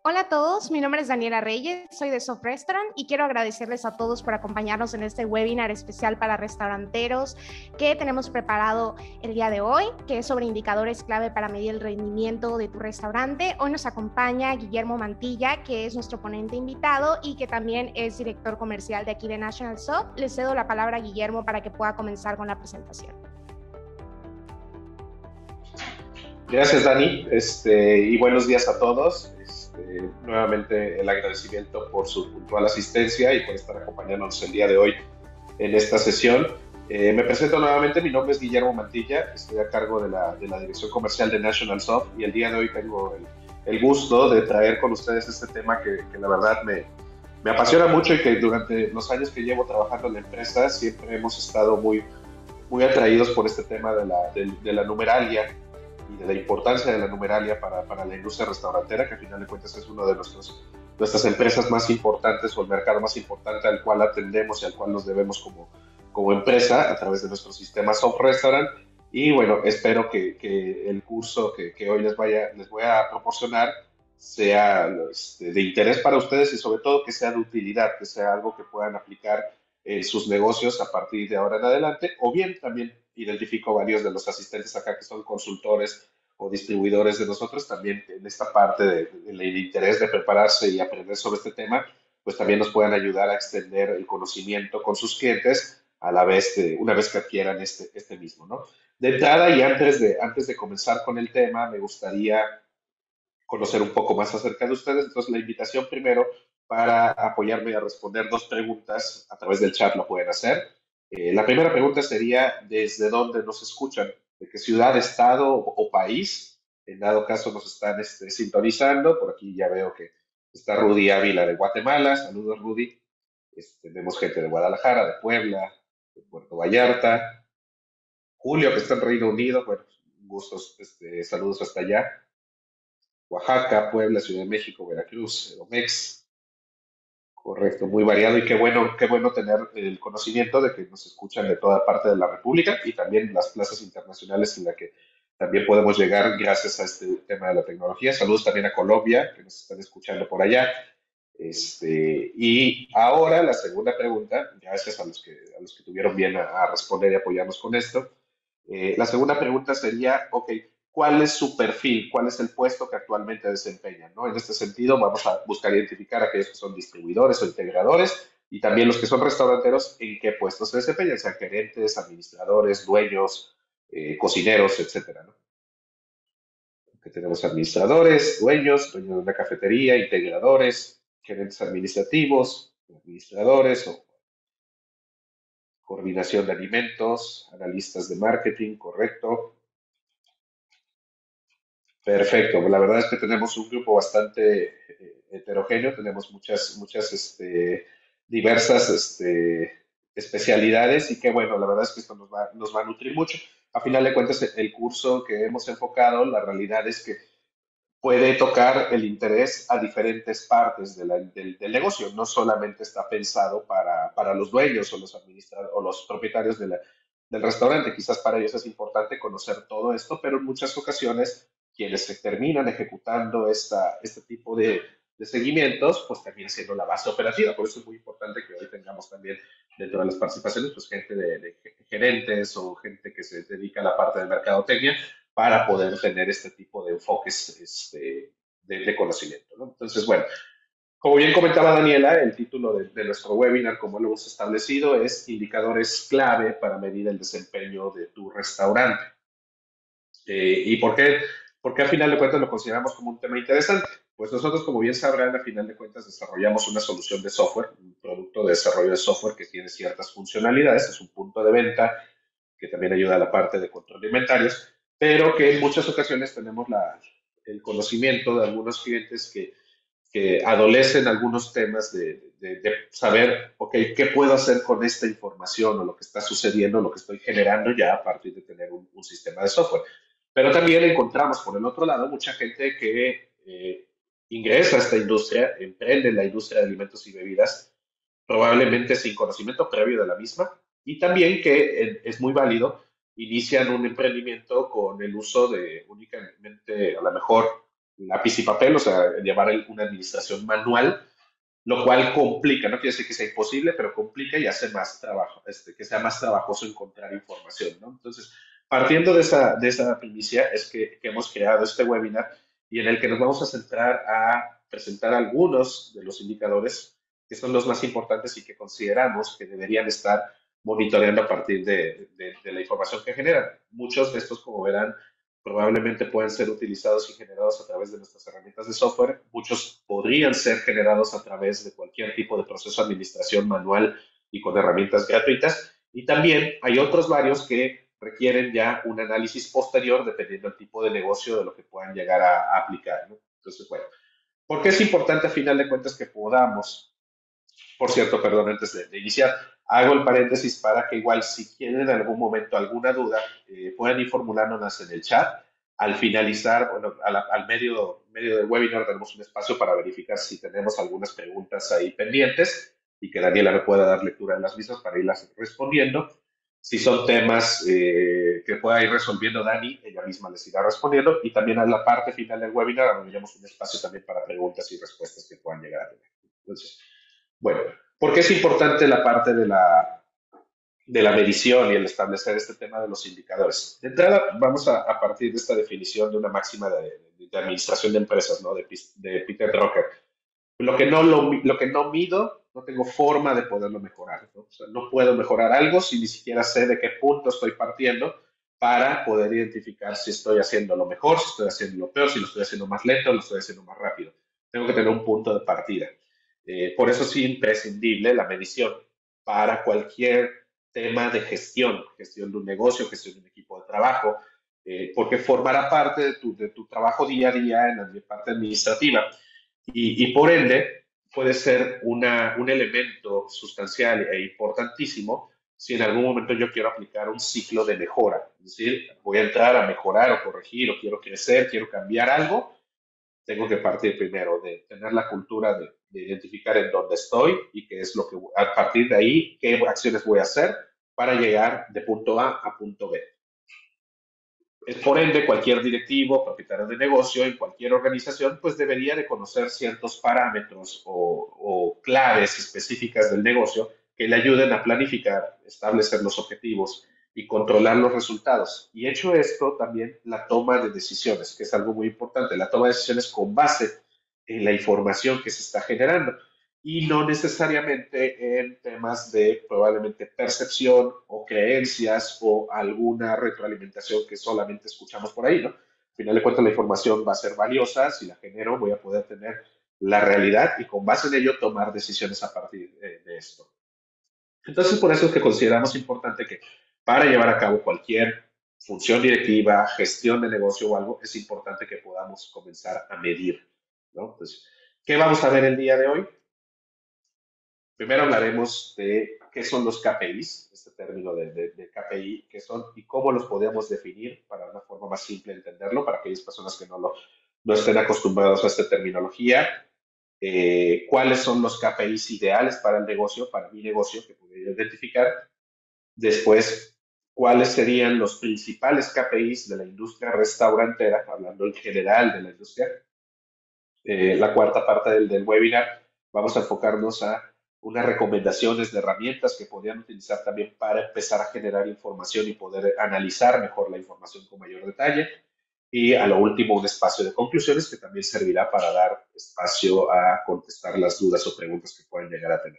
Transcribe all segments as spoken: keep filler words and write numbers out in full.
Hola a todos, mi nombre es Daniela Reyes, soy de Soft Restaurant y quiero agradecerles a todos por acompañarnos en este webinar especial para restauranteros que tenemos preparado el día de hoy, que es sobre indicadores clave para medir el rendimiento de tu restaurante. Hoy nos acompaña Guillermo Mantilla, que es nuestro ponente invitado y que también es director comercial de aquí de National Soft. Le cedo la palabra a Guillermo para que pueda comenzar con la presentación. Gracias, Dani, este, y buenos días a todos. Este, nuevamente el agradecimiento por su puntual asistencia y por estar acompañándonos el día de hoy en esta sesión. Eh, me presento nuevamente, mi nombre es Guillermo Mantilla, estoy a cargo de la, de la Dirección Comercial de National Soft y el día de hoy tengo el, el gusto de traer con ustedes este tema que, que la verdad me, me apasiona mucho y que durante los años que llevo trabajando en la empresa siempre hemos estado muy, muy atraídos por este tema de la, de, de la numeralia y de la importancia de la numeralia para, para la industria restaurantera, que al final de cuentas es una de nuestros, nuestras empresas más importantes o el mercado más importante al cual atendemos y al cual nos debemos como, como empresa a través de nuestro sistema Soft Restaurant. Y bueno, espero que, que el curso que, que hoy les, vaya, les voy a proporcionar sea este, de interés para ustedes y sobre todo que sea de utilidad, que sea algo que puedan aplicar en sus negocios a partir de ahora en adelante, o bien también identifico varios de los asistentes acá que son consultores o distribuidores de nosotros, también en esta parte del de, de interés de prepararse y aprender sobre este tema, pues también nos puedan ayudar a extender el conocimiento con sus clientes a la vez, de, una vez que adquieran este, este mismo, ¿no? De entrada y antes de, antes de comenzar con el tema, me gustaría conocer un poco más acerca de ustedes. Entonces, la invitación primero para apoyarme a responder dos preguntas a través del chat lo pueden hacer. Eh, la primera pregunta sería, ¿desde dónde nos escuchan? ¿De qué ciudad, estado o, o país? En dado caso nos están este, sintonizando. Por aquí ya veo que está Rudy Ávila de Guatemala. Saludos, Rudy. Este, vemos gente de Guadalajara, de Puebla, de Puerto Vallarta. Julio, que está en Reino Unido. Bueno, gustos, este, saludos hasta allá. Oaxaca, Puebla, Ciudad de México, Veracruz, Edomex. Correcto, muy variado y qué bueno, qué bueno tener el conocimiento de que nos escuchan de toda parte de la República y también las plazas internacionales en la que también podemos llegar gracias a este tema de la tecnología. Saludos también a Colombia, que nos están escuchando por allá. Este, y ahora la segunda pregunta, gracias a los que, a los que tuvieron bien a, a responder y apoyarnos con esto. Eh, la segunda pregunta sería, ok, ¿cuál es su perfil? ¿Cuál es el puesto que actualmente desempeñan? ¿No? En este sentido, vamos a buscar identificar a aquellos que son distribuidores o integradores y también los que son restauranteros, en qué puestos se desempeñan, sean gerentes, administradores, dueños, eh, cocineros, etcétera, ¿no? Que tenemos administradores, dueños, dueños de una cafetería, integradores, gerentes administrativos, administradores o coordinación de alimentos, analistas de marketing, correcto. Perfecto, la verdad es que tenemos un grupo bastante eh, heterogéneo, tenemos muchas, muchas este, diversas este, especialidades y que bueno, la verdad es que esto nos va, nos va a nutrir mucho. A final de cuentas, el curso que hemos enfocado, la realidad es que puede tocar el interés a diferentes partes de la- del, del negocio. No solamente está pensado para, para los dueños o los administradores o los propietarios de la- del restaurante. Quizás para ellos es importante conocer todo esto, pero en muchas ocasiones quienes se terminan ejecutando esta, este tipo de, de seguimientos, pues termina siendo la base operativa. Por eso es muy importante que hoy tengamos también dentro de las participaciones, pues gente de, de gerentes o gente que se dedica a la parte de mercadotecnia para poder tener este tipo de enfoques este, de, de, conocimiento, ¿no? Entonces, bueno, como bien comentaba Daniela, el título de, de, nuestro webinar, como lo hemos establecido, es indicadores clave para medir el desempeño de tu restaurante. Eh, ¿Y por qué? Porque al final de cuentas lo consideramos como un tema interesante. Pues nosotros, como bien sabrán, al final de cuentas desarrollamos una solución de software, un producto de desarrollo de software que tiene ciertas funcionalidades, es un punto de venta que también ayuda a la parte de control de inventarios, pero que en muchas ocasiones tenemos la, el conocimiento de algunos clientes que, que adolecen algunos temas de, de, de saber, ok, ¿qué puedo hacer con esta información o lo que está sucediendo, lo que estoy generando ya a partir de tener un, un sistema de software? Pero también encontramos por el otro lado mucha gente que eh, ingresa a esta industria, emprende en la industria de alimentos y bebidas, probablemente sin conocimiento previo de la misma, y también que eh, es muy válido, inician un emprendimiento con el uso de únicamente, a lo mejor, lápiz y papel, o sea, llevar el, una administración manual, lo cual complica, no quiere decir que sea imposible, pero complica y hace más trabajo, este, que sea más trabajoso encontrar información, ¿no? Entonces, partiendo de esa, de esa primicia, es que, que hemos creado este webinar y en el que nos vamos a centrar a presentar algunos de los indicadores que son los más importantes y que consideramos que deberían estar monitoreando a partir de, de, de la información que generan. Muchos de estos, como verán, probablemente pueden ser utilizados y generados a través de nuestras herramientas de software. Muchos podrían ser generados a través de cualquier tipo de proceso de administración manual y con herramientas gratuitas. Y también hay otros varios que requieren ya un análisis posterior dependiendo del tipo de negocio de lo que puedan llegar a, a aplicar, ¿no? Entonces, bueno, ¿por qué es importante a final de cuentas que podamos? Por cierto, perdón, antes de, de iniciar, hago el paréntesis para que igual si tienen en algún momento alguna duda, eh, puedan ir formulándolas en el chat. Al finalizar, bueno, al, al medio, medio del webinar tenemos un espacio para verificar si tenemos algunas preguntas ahí pendientes y que Daniela me pueda dar lectura de las mismas para irlas respondiendo. Si son temas eh, que pueda ir resolviendo Dani, ella misma les irá respondiendo. Y también a la parte final del webinar abriremos un espacio también para preguntas y respuestas que puedan llegar a tener. Entonces, bueno, ¿por qué es importante la parte de la, de la medición y el establecer este tema de los indicadores? De entrada, vamos a, a partir de esta definición de una máxima de, de, de administración de empresas, ¿no? De, de Peter Drucker. Lo que, no lo, lo que no mido, no tengo forma de poderlo mejorar, ¿no? O sea, no puedo mejorar algo si ni siquiera sé de qué punto estoy partiendo para poder identificar si estoy haciendo lo mejor, si estoy haciendo lo peor, si lo estoy haciendo más lento o lo estoy haciendo más rápido. Tengo que tener un punto de partida. Eh, por eso es imprescindible la medición para cualquier tema de gestión, gestión de un negocio, gestión de un equipo de trabajo, eh, porque formará parte de tu, de tu trabajo día a día en la parte administrativa y, y por ende puede ser una, un elemento sustancial e importantísimo si en algún momento yo quiero aplicar un ciclo de mejora, es decir, voy a entrar a mejorar o corregir o quiero crecer, quiero cambiar algo, tengo que partir primero de tener la cultura de, de identificar en dónde estoy y qué es lo que, a partir de ahí, qué acciones voy a hacer para llegar de punto A a punto B. Por ende, cualquier directivo, propietario de negocio, en cualquier organización, pues debería de conocer ciertos parámetros o, o claves específicas del negocio que le ayuden a planificar, establecer los objetivos y controlar los resultados. Y hecho esto, también la toma de decisiones, que es algo muy importante, la toma de decisiones con base en la información que se está generando y no necesariamente en temas de probablemente percepción o creencias o alguna retroalimentación que solamente escuchamos por ahí, ¿no? Al final de cuentas la información va a ser valiosa, si la genero voy a poder tener la realidad y con base en ello tomar decisiones a partir de, de esto. Entonces, por eso es que consideramos importante que para llevar a cabo cualquier función directiva, gestión de negocio o algo, es importante que podamos comenzar a medir, ¿no? Entonces, ¿qué vamos a ver el día de hoy? Primero hablaremos de qué son los K P Is, este término de, de, de K P I, qué son y cómo los podemos definir para una forma más simple de entenderlo, para aquellas personas que no, lo, no estén acostumbrados a esta terminología. Eh, cuáles son los K P Is ideales para el negocio, para mi negocio, que podría identificar. Después, cuáles serían los principales K P Is de la industria restaurantera, hablando en general de la industria. Eh, la cuarta parte del, del webinar, vamos a enfocarnos a unas recomendaciones de herramientas que podrían utilizar también para empezar a generar información y poder analizar mejor la información con mayor detalle. Y a lo último, un espacio de conclusiones que también servirá para dar espacio a contestar las dudas o preguntas que pueden llegar a tener.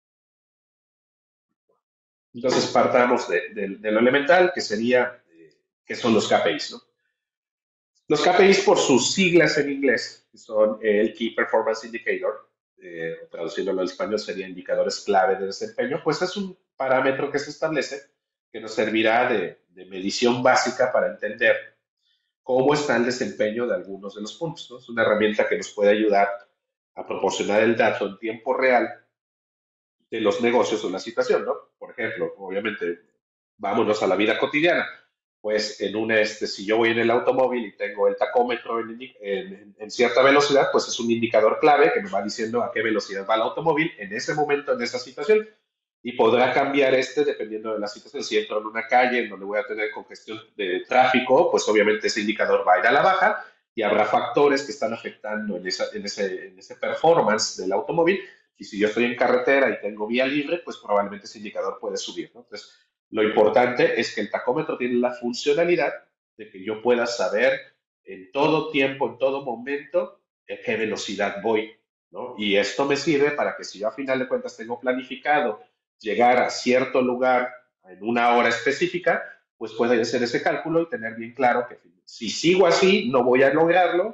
Entonces, partamos de, de, de lo elemental, que sería, eh, ¿qué son los K P Is, ¿no? Los K P Is, por sus siglas en inglés, son el Key Performance Indicator, eh, traduciéndolo al español sería indicadores clave de desempeño, pues es un parámetro que se establece que nos servirá de, de medición básica para entender cómo está el desempeño de algunos de los puntos, ¿no? Es una herramienta que nos puede ayudar a proporcionar el dato en tiempo real de los negocios o la situación, ¿no? Por ejemplo, obviamente, vámonos a la vida cotidiana. Pues en una, este, si yo voy en el automóvil y tengo el tacómetro en, en, en cierta velocidad, pues es un indicador clave que me va diciendo a qué velocidad va el automóvil en ese momento, en esa situación. Y podrá cambiar este dependiendo de la situación. Si entro en una calle en donde voy a tener congestión de tráfico, pues obviamente ese indicador va a ir a la baja. y habrá factores que están afectando en, esa, en, ese, en ese performance del automóvil. Y si yo estoy en carretera y tengo vía libre, pues probablemente ese indicador puede subir, ¿no? Entonces, lo importante es que el tacómetro tiene la funcionalidad de que yo pueda saber en todo tiempo, en todo momento, a qué velocidad voy, ¿no? Y esto me sirve para que si yo a final de cuentas tengo planificado llegar a cierto lugar en una hora específica, pues pueda hacer ese cálculo y tener bien claro que si sigo así no voy a lograrlo,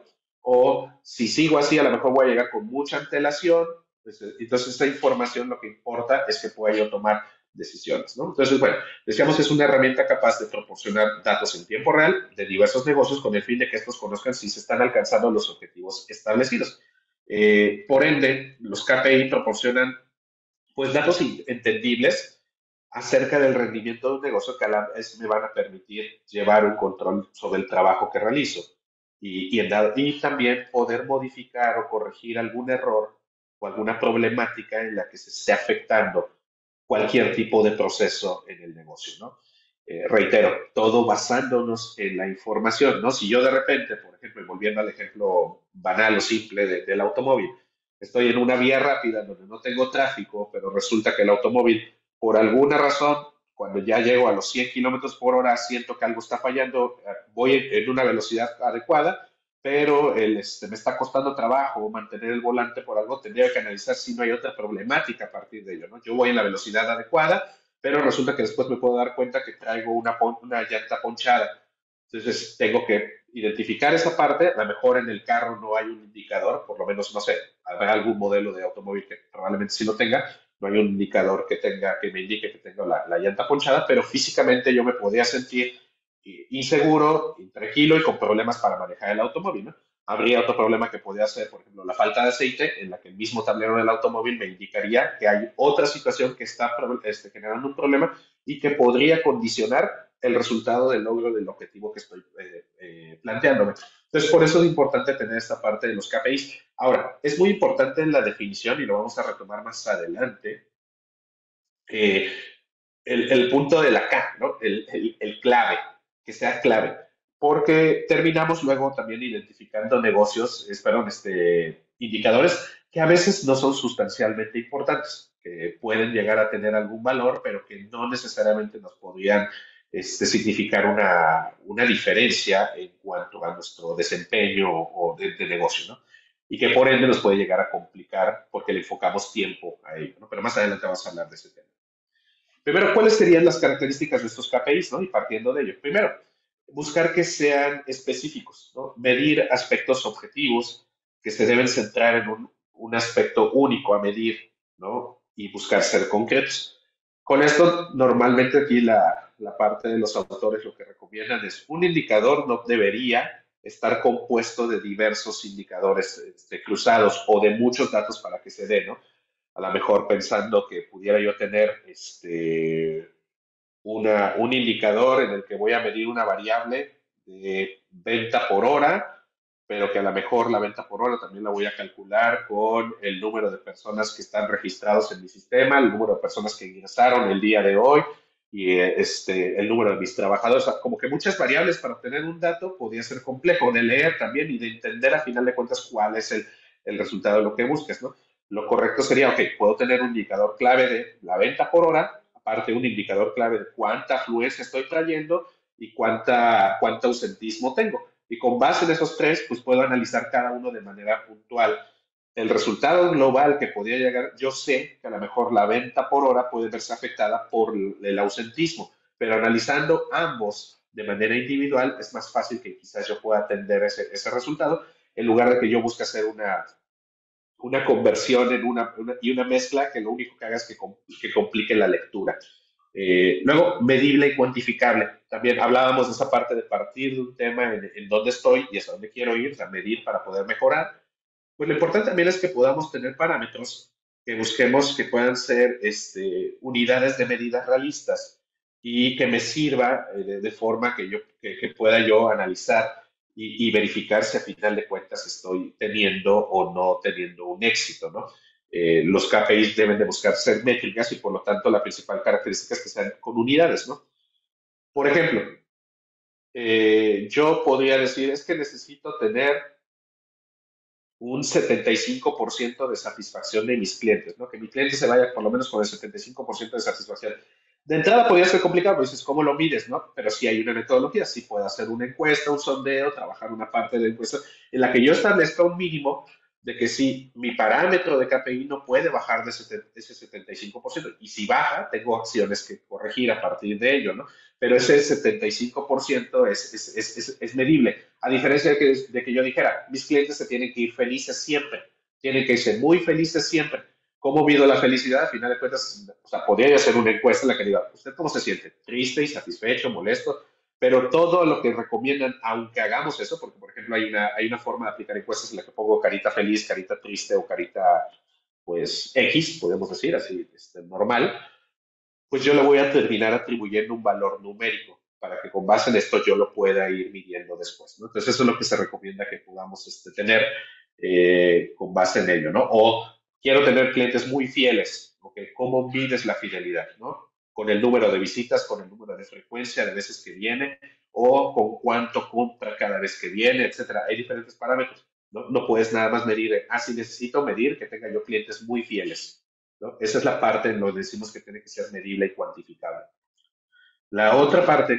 o si sigo así a lo mejor voy a llegar con mucha antelación. Entonces esta información lo que importa es que pueda yo tomar decisiones, ¿no? Entonces, bueno, decíamos que es una herramienta capaz de proporcionar datos en tiempo real de diversos negocios con el fin de que estos conozcan si se están alcanzando los objetivos establecidos. Eh, por ende, los K P I proporcionan pues datos entendibles acerca del rendimiento de un negocio que a la vez me van a permitir llevar un control sobre el trabajo que realizo y, y, en, y también poder modificar o corregir algún error o alguna problemática en la que se esté afectando cualquier tipo de proceso en el negocio, ¿no? Eh, reitero, todo basándonos en la información, ¿no? Si yo de repente, por ejemplo, y volviendo al ejemplo banal o simple de, del automóvil, estoy en una vía rápida donde no tengo tráfico, pero resulta que el automóvil, por alguna razón, cuando ya llego a los cien kilómetros por hora, siento que algo está fallando, voy en una velocidad adecuada, pero el, este, me está costando trabajo mantener el volante por algo, tendría que analizar si no hay otra problemática a partir de ello, ¿no? Yo voy en la velocidad adecuada, pero resulta que después me puedo dar cuenta que traigo una, una llanta ponchada. Entonces tengo que identificar esa parte. A lo mejor en el carro no hay un indicador, por lo menos, no sé, habrá algún modelo de automóvil que probablemente sí lo tenga, no hay un indicador que tenga, que me indique que tengo la, la llanta ponchada, pero físicamente yo me podría sentir inseguro, intranquilo y con problemas para manejar el automóvil, ¿no? Habría otro problema que podría ser, por ejemplo, la falta de aceite, en la que el mismo tablero del automóvil me indicaría que hay otra situación que está este, generando un problema y que podría condicionar el resultado del logro del objetivo que estoy eh, eh, planteándome. Entonces, por eso es importante tener esta parte de los K P Is. Ahora, es muy importante en la definición, y lo vamos a retomar más adelante, eh, el, el, punto de la K, ¿no? el, el, el clave, que sea clave, porque terminamos luego también identificando negocios, perdón, este, indicadores que a veces no son sustancialmente importantes, que pueden llegar a tener algún valor, pero que no necesariamente nos podrían este, significar una, una diferencia en cuanto a nuestro desempeño o de, de negocio, ¿no? Y que por ende nos puede llegar a complicar porque le enfocamos tiempo a ello, ¿no? Pero más adelante vamos a hablar de ese tema. Primero, ¿cuáles serían las características de estos K P Is, ¿no? Y partiendo de ello. Primero, buscar que sean específicos, ¿no? Medir aspectos objetivos que se deben centrar en un, un aspecto único a medir, ¿no? Y buscar ser concretos. Con esto, normalmente aquí la, la parte de los autores lo que recomiendan es un indicador no debería estar compuesto de diversos indicadores este, cruzados o de muchos datos para que se dé, ¿no? A lo mejor pensando que pudiera yo tener este, una, un indicador en el que voy a medir una variable de venta por hora, pero que a lo mejor la venta por hora también la voy a calcular con el número de personas que están registrados en mi sistema, el número de personas que ingresaron el día de hoy y este, el número de mis trabajadores. O sea, como que muchas variables para obtener un dato podría ser complejo de leer también y de entender a final de cuentas cuál es el, el resultado de lo que busques, ¿no? Lo correcto sería, ok, puedo tener un indicador clave de la venta por hora, aparte un indicador clave de cuánta afluencia estoy trayendo y cuánta, cuánto ausentismo tengo. Y con base en esos tres, pues puedo analizar cada uno de manera puntual. El resultado global que podría llegar, yo sé que a lo mejor la venta por hora puede verse afectada por el ausentismo, pero analizando ambos de manera individual es más fácil que quizás yo pueda atender ese, ese resultado en lugar de que yo busque hacer una una conversión en una, una, y una mezcla que lo único que haga es que, que complique la lectura. Eh, luego, medible y cuantificable. También hablábamos de esa parte de partir de un tema en, en dónde estoy y hasta dónde quiero ir, o sea, medir para poder mejorar. Pues lo importante también es que podamos tener parámetros que busquemos que puedan ser este, unidades de medidas realistas y que me sirva eh, de, de, forma que, yo, que, que pueda yo analizar y, y verificar si a final de cuentas estoy teniendo o no teniendo un éxito, ¿no? Eh, los K P Is deben de buscar ser métricas y por lo tanto la principal característica es que sean con unidades, ¿no? Por ejemplo, eh, yo podría decir, es que necesito tener un setenta y cinco por ciento de satisfacción de mis clientes, ¿no? Que mi cliente se vaya por lo menos con el setenta y cinco por ciento de satisfacción. De entrada podría ser complicado, pues dices, ¿cómo lo mides, no? Pero sí hay una metodología, sí puedo hacer una encuesta, un sondeo, trabajar una parte de la encuesta en la que yo establezca un mínimo de que si mi parámetro de K P I no puede bajar de ese setenta y cinco por ciento y si baja, tengo acciones que corregir a partir de ello, ¿no? Pero ese setenta y cinco por ciento es, es, es, es, es medible. A diferencia de que, de que yo dijera, mis clientes se tienen que ir felices siempre, tienen que irse muy felices siempre. ¿Cómo mido la felicidad? Al final de cuentas, o sea, podría yo hacer una encuesta en la que diga, ¿usted cómo se siente? ¿Triste, insatisfecho, molesto? Pero todo lo que recomiendan, aunque hagamos eso, porque por ejemplo hay una, hay una forma de aplicar encuestas en la que pongo carita feliz, carita triste o carita, pues, X, podemos decir, así, este, normal, pues yo le voy a terminar atribuyendo un valor numérico para que con base en esto yo lo pueda ir midiendo después, ¿no? Entonces eso es lo que se recomienda que podamos este, tener eh, con base en ello, ¿no? O quiero tener clientes muy fieles, ¿ok? ¿Cómo mides la fidelidad, ¿no? Con el número de visitas, con el número de frecuencia de veces que viene o con cuánto compra cada vez que viene, etcétera. Hay diferentes parámetros. No, no puedes nada más medir, ah, sí necesito medir que tenga yo clientes muy fieles, ¿no? Esa es la parte en donde decimos que tiene que ser medible y cuantificable. La otra parte,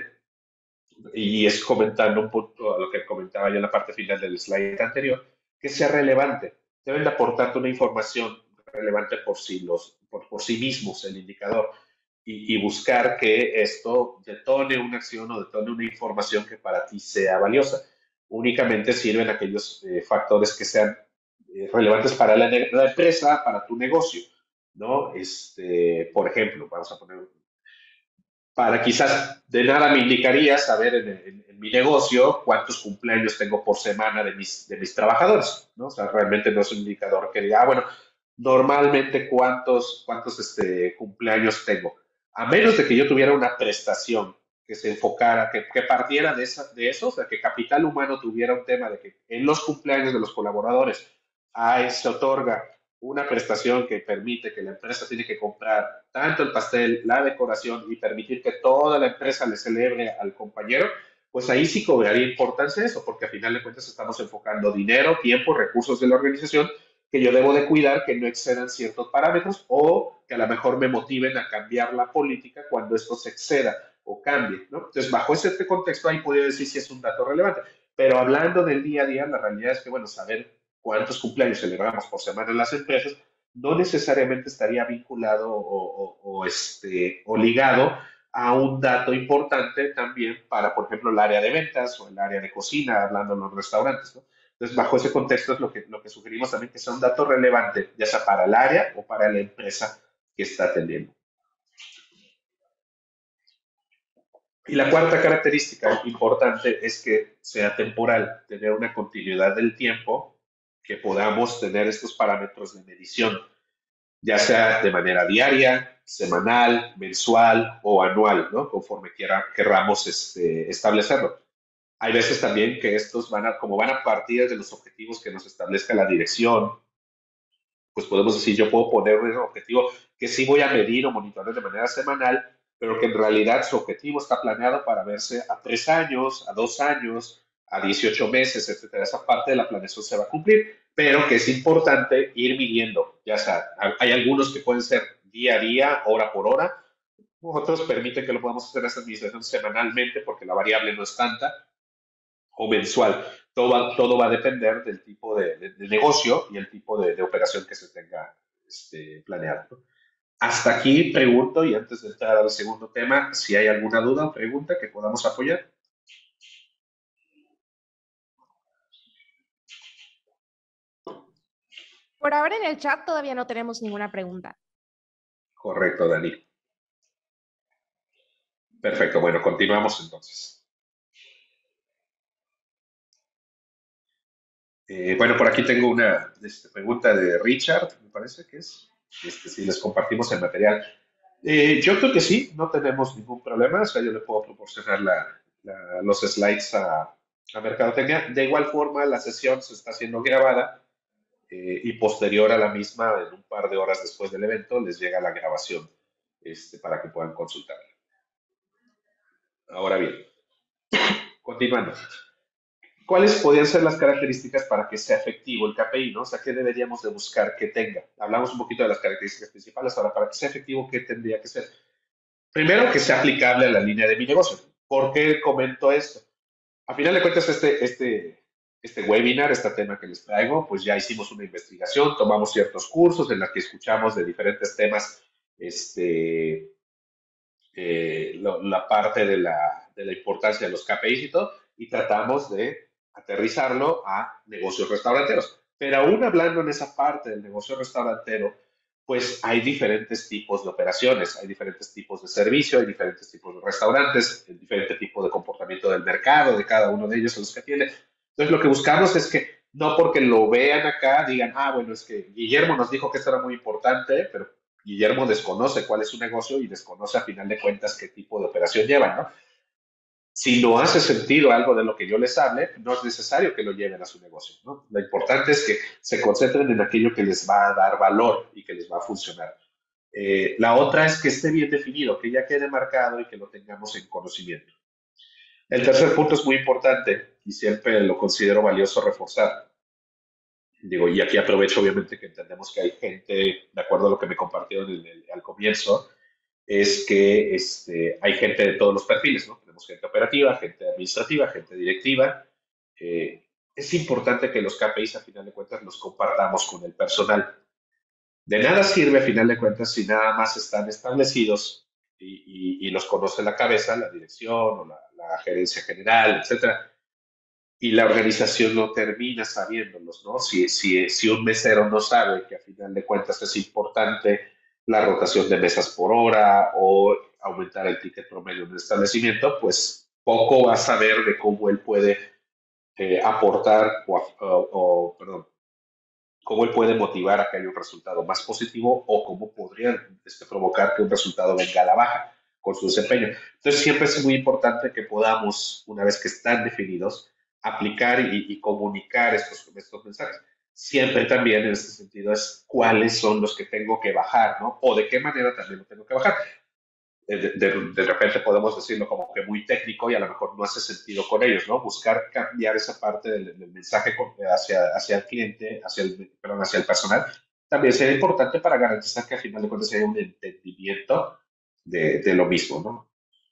y es comentando un punto a lo que comentaba yo en la parte final del slide anterior, que sea relevante. Deben de aportarte una información relevante por sí, los, por, por sí mismos, el indicador, y, y buscar que esto detone una acción o detone una información que para ti sea valiosa. Únicamente sirven aquellos eh, factores que sean eh, relevantes para la, la, empresa, para tu negocio, ¿no? Este, por ejemplo, vamos a poner para quizás de nada me indicaría saber en, en, en, mi negocio cuántos cumpleaños tengo por semana de mis, de mis trabajadores, ¿no? O sea, realmente no es un indicador que diga, ah, bueno, normalmente cuántos, cuántos este, cumpleaños tengo. A menos de que yo tuviera una prestación que se enfocara, que, que partiera de, esa, de eso, o sea, que Capital Humano tuviera un tema de que en los cumpleaños de los colaboradores ahí se otorga una prestación que permite que la empresa tiene que comprar tanto el pastel, la decoración y permitir que toda la empresa le celebre al compañero, pues ahí sí cobraría importancia eso, porque al final de cuentas estamos enfocando dinero, tiempo, recursos de la organización que yo debo de cuidar que no excedan ciertos parámetros o que a lo mejor me motiven a cambiar la política cuando esto se exceda o cambie, ¿no? Entonces, bajo ese contexto ahí podría decir si es un dato relevante, pero hablando del día a día, la realidad es que, bueno, saber cuántos cumpleaños celebramos por semana en las empresas, no necesariamente estaría vinculado o, o, o, este, o ligado a un dato importante también para, por ejemplo, el área de ventas o el área de cocina, hablando en los restaurantes, ¿no? Entonces, bajo ese contexto es lo que, lo que sugerimos también que sea un dato relevante, ya sea para el área o para la empresa que está atendiendo. Y la cuarta característica importante es que sea temporal, tener una continuidad del tiempo, que podamos tener estos parámetros de medición, ya sea de manera diaria, semanal, mensual o anual, ¿no? Conforme quiera, querramos este, establecerlo. Hay veces también que estos van a, como van a partir de los objetivos que nos establezca la dirección, pues podemos decir, yo puedo poner un objetivo que sí voy a medir o monitorear de manera semanal, pero que en realidad su objetivo está planeado para verse a tres años, a dos años, a dieciocho meses, etcétera. Esa parte de la planeación se va a cumplir, pero que es importante ir midiendo. Ya sea, hay algunos que pueden ser día a día, hora por hora. Otros permiten que lo podamos hacer esa administración semanalmente porque la variable no es tanta, o mensual. Todo va, todo va a depender del tipo de, de, de negocio y el tipo de, de, operación que se tenga este, planeado. Hasta aquí pregunto, y antes de entrar al segundo tema, si hay alguna duda o pregunta que podamos apoyar. Por ahora en el chat todavía no tenemos ninguna pregunta. Correcto, Dani. Perfecto, bueno, continuamos entonces. Eh, bueno, por aquí tengo una este, pregunta de Richard, me parece que es, este, si les compartimos el material. Eh, yo creo que sí, no tenemos ningún problema, o sea, yo le puedo proporcionar la, la, los slides a, a Mercadotecnia. De igual forma, la sesión se está siendo grabada eh, y posterior a la misma, en un par de horas después del evento, les llega la grabación este, para que puedan consultarla. Ahora bien, continuando. ¿Cuáles podrían ser las características para que sea efectivo el K P I, ¿no? O sea, ¿qué deberíamos de buscar que tenga? Hablamos un poquito de las características principales. Ahora, para que sea efectivo, ¿qué tendría que ser? Primero, que sea aplicable a la línea de mi negocio. ¿Por qué comento esto? A final de cuentas, este, este, este webinar, este tema que les traigo, pues ya hicimos una investigación, tomamos ciertos cursos en los que escuchamos de diferentes temas, este, eh, lo, la parte de la, de la importancia de los K P Is y todo, y tratamos de aterrizarlo a negocios restauranteros. Pero aún hablando en esa parte del negocio restaurantero, pues hay diferentes tipos de operaciones, hay diferentes tipos de servicio, hay diferentes tipos de restaurantes, el diferente tipo de comportamiento del mercado, de cada uno de ellos, los que tiene. Entonces, lo que buscamos es que no porque lo vean acá digan, ah, bueno, es que Guillermo nos dijo que esto era muy importante, pero Guillermo desconoce cuál es su negocio y desconoce a final de cuentas qué tipo de operación llevan, ¿no? Si no hace sentido algo de lo que yo les hable, no es necesario que lo lleven a su negocio, ¿no? Lo importante es que se concentren en aquello que les va a dar valor y que les va a funcionar. Eh, la otra es que esté bien definido, que ya quede marcado y que lo tengamos en conocimiento. El tercer punto es muy importante y siempre lo considero valioso reforzar. Digo, y aquí aprovecho obviamente que entendemos que hay gente, de acuerdo a lo que me compartieron en el- al comienzo, es que este, hay gente de todos los perfiles, ¿no? Tenemos gente operativa, gente administrativa, gente directiva. Eh, es importante que los K P Is, a final de cuentas, los compartamos con el personal. De nada sirve, a final de cuentas, si nada más están establecidos y, y- y los conoce la cabeza, la dirección o la, la gerencia general, etcétera, y la organización no termina sabiéndolos, ¿no? Si, si, si un mesero no sabe que a final de cuentas es importante la rotación de mesas por hora o aumentar el ticket promedio del establecimiento, pues poco va a saber de cómo él puede eh, aportar o, o- o, perdón, cómo él puede motivar a que haya un resultado más positivo o cómo podría este, provocar que un resultado venga a la baja con su desempeño. Entonces siempre es muy importante que podamos, una vez que están definidos, aplicar y, y comunicar estos, estos mensajes. Siempre también en este sentido es cuáles son los que tengo que bajar, ¿no? O de qué manera también lo tengo que bajar. De, de, de, repente podemos decirlo como que muy técnico y a lo mejor no hace sentido con ellos, ¿no? Buscar cambiar esa parte del, del mensaje hacia, hacia el cliente, hacia el, perdón, hacia el personal, también sería importante para garantizar que al final de cuentas haya un entendimiento de, de lo mismo, ¿no?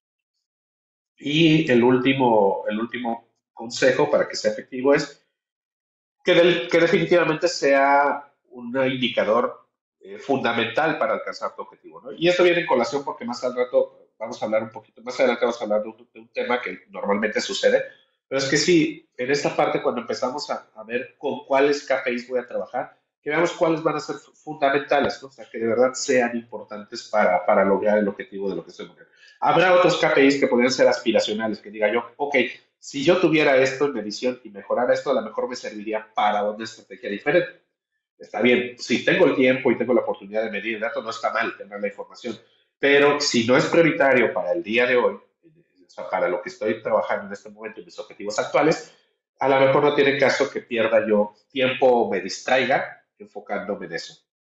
Y el último, el último consejo para que sea efectivo es que, del, que definitivamente sea un indicador eh, fundamental para alcanzar tu objetivo, ¿no? Y esto viene en colación porque más al rato vamos a hablar un poquito, más adelante vamos a hablar de un, de un tema que normalmente sucede, pero es que sí, en esta parte cuando empezamos a, a ver con cuáles K P Is voy a trabajar, que veamos cuáles van a ser fundamentales, ¿no? O sea, que de verdad sean importantes para, para lograr el objetivo de lo que estoy buscando. Habrá otros K P Is que podrían ser aspiracionales, que diga yo, ok, si yo tuviera esto en medición y mejorara esto, a lo mejor me serviría para una estrategia diferente. Está bien, si tengo el tiempo y tengo la oportunidad de medir el dato, no está mal tener la información. Pero si no es prioritario para el día de hoy, o sea, para lo que estoy trabajando en este momento y mis objetivos actuales, a lo mejor no tiene caso que pierda yo tiempo o me distraiga enfocándome en eso.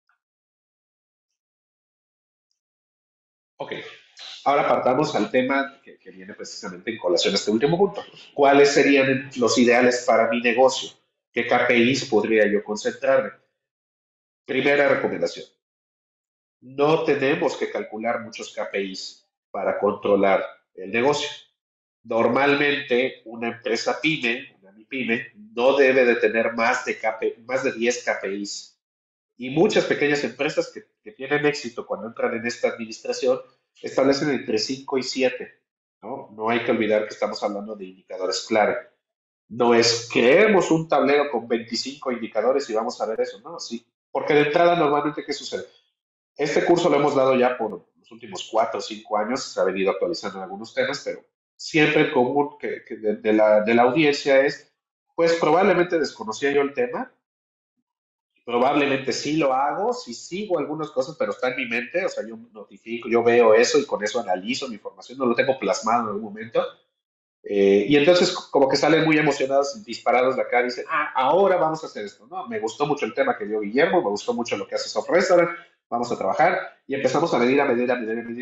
Ok, ahora partamos al tema que, que viene precisamente en colación a este último punto. ¿Cuáles serían los ideales para mi negocio? ¿Qué K P Is podría yo concentrarme? Primera recomendación. No tenemos que calcular muchos K P Is para controlar el negocio. Normalmente una empresa pyme, una MIPYME, no debe de tener más de, K P, más de diez K P Is. Y muchas pequeñas empresas que, que tienen éxito cuando entran en esta administración establecen entre cinco y siete. ¿no? No hay que olvidar que estamos hablando de indicadores clave. No es creemos un tablero con veinticinco indicadores y vamos a ver eso, ¿no? Sí, porque de entrada normalmente, ¿qué sucede? Este curso lo hemos dado ya por los últimos cuatro o cinco años, se ha venido actualizando en algunos temas, pero siempre el común que, que de, de, la, de la audiencia es, pues probablemente desconocía yo el tema, probablemente sí lo hago, sí sigo algunas cosas, pero está en mi mente, o sea, yo notifico, yo veo eso y con eso analizo mi información, no lo tengo plasmado en algún momento, eh, y entonces como que salen muy emocionados, disparados de acá, dicen, ah, ahora vamos a hacer esto, ¿no? Me gustó mucho el tema que dio Guillermo, me gustó mucho lo que hace Soft Restaurant, vamos a trabajar, y empezamos a medir, a medir, a medir, a medir.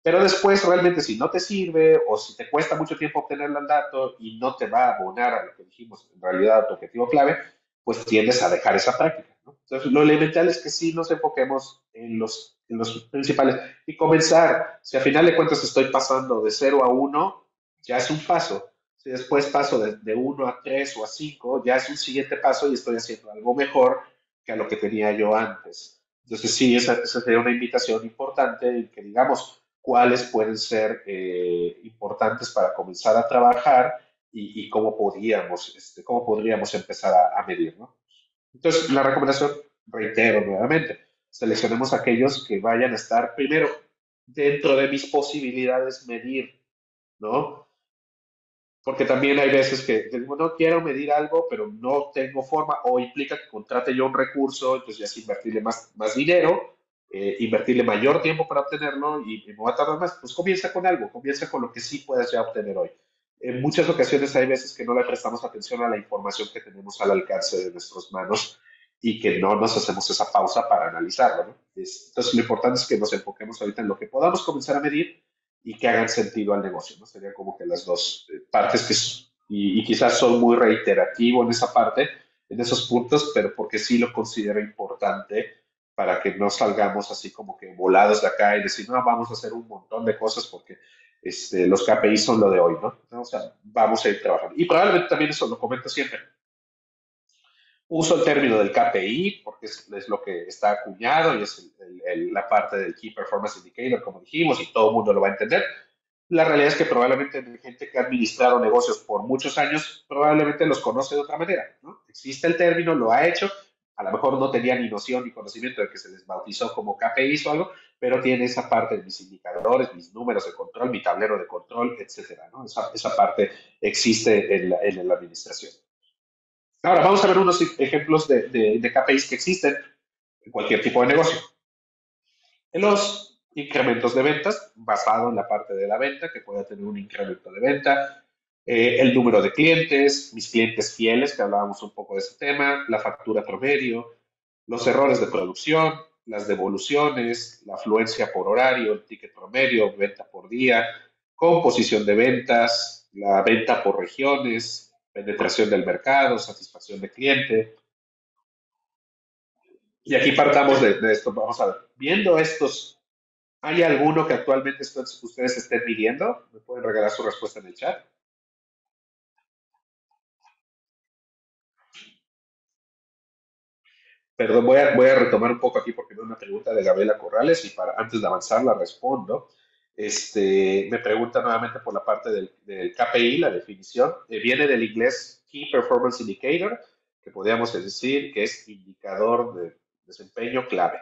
Pero después realmente si no te sirve o si te cuesta mucho tiempo obtener el dato y no te va a abonar a lo que dijimos en realidad a tu objetivo clave, pues tiendes a dejar esa práctica, ¿no? Entonces lo elemental es que sí nos enfoquemos en los, en los principales y comenzar, si al final de cuentas estoy pasando de cero a uno, ya es un paso. Si después paso de, de uno a tres o a cinco, ya es un siguiente paso y estoy haciendo algo mejor que a lo que tenía yo antes. Entonces sí, esa, esa sería una invitación importante en que digamos cuáles pueden ser eh, importantes para comenzar a trabajar y, y cómo, podríamos, este, cómo podríamos empezar a, a medir, ¿no? Entonces, la recomendación, reitero nuevamente, seleccionemos aquellos que vayan a estar primero dentro de mis posibilidades medir, ¿no? Porque también hay veces que digo, no quiero medir algo, pero no tengo forma, o implica que contrate yo un recurso, entonces ya es invertirle más, más dinero, eh, invertirle mayor tiempo para obtenerlo y, y me va a tardar más. Pues comienza con algo, comienza con lo que sí puedes ya obtener hoy. En muchas ocasiones hay veces que no le prestamos atención a la información que tenemos al alcance de nuestras manos y que no nos hacemos esa pausa para analizarlo, ¿no? Es, entonces, lo importante es que nos enfoquemos ahorita en lo que podamos comenzar a medir y que hagan sentido al negocio, ¿no? Serían como que las dos eh, partes que, y, y quizás soy muy reiterativo en esa parte, en esos puntos, pero porque sí lo considero importante para que no salgamos así como que volados de acá y decir, no, vamos a hacer un montón de cosas porque este, los K P I son lo de hoy, ¿no? O sea, vamos a ir trabajando. Y probablemente también eso lo comento siempre. Uso el término del K P I porque es, es lo que está acuñado y es el, el, el, la parte del Key Performance Indicator, como dijimos, y todo el mundo lo va a entender. La realidad es que probablemente gente que ha administrado negocios por muchos años probablemente los conoce de otra manera, ¿no? Existe el término, lo ha hecho, a lo mejor no tenía ni noción ni conocimiento de que se les bautizó como K P Is o algo, pero tiene esa parte de mis indicadores, mis números de control, mi tablero de control, etcétera, ¿no? Esa, esa parte existe en la, en la administración. Ahora vamos a ver unos ejemplos de, de, de K P Is que existen en cualquier tipo de negocio. En los incrementos de ventas, basado en la parte de la venta, que pueda tener un incremento de venta, eh, el número de clientes, mis clientes fieles, que hablábamos un poco de ese tema, la factura promedio, los errores de producción, las devoluciones, la afluencia por horario, el ticket promedio, venta por día, composición de ventas, la venta por regiones, penetración del mercado, satisfacción de cliente. Y aquí partamos de, de esto. Vamos a ver, viendo estos, ¿hay alguno que actualmente ustedes estén midiendo? ¿Me pueden regalar su respuesta en el chat? Perdón, voy a, voy a retomar un poco aquí porque veo una pregunta de Gabriela Corrales y para antes de avanzar la respondo. Este, me pregunta nuevamente por la parte del, del K P I, la definición. Eh, viene del inglés Key Performance Indicator, que podríamos decir que es indicador de desempeño clave.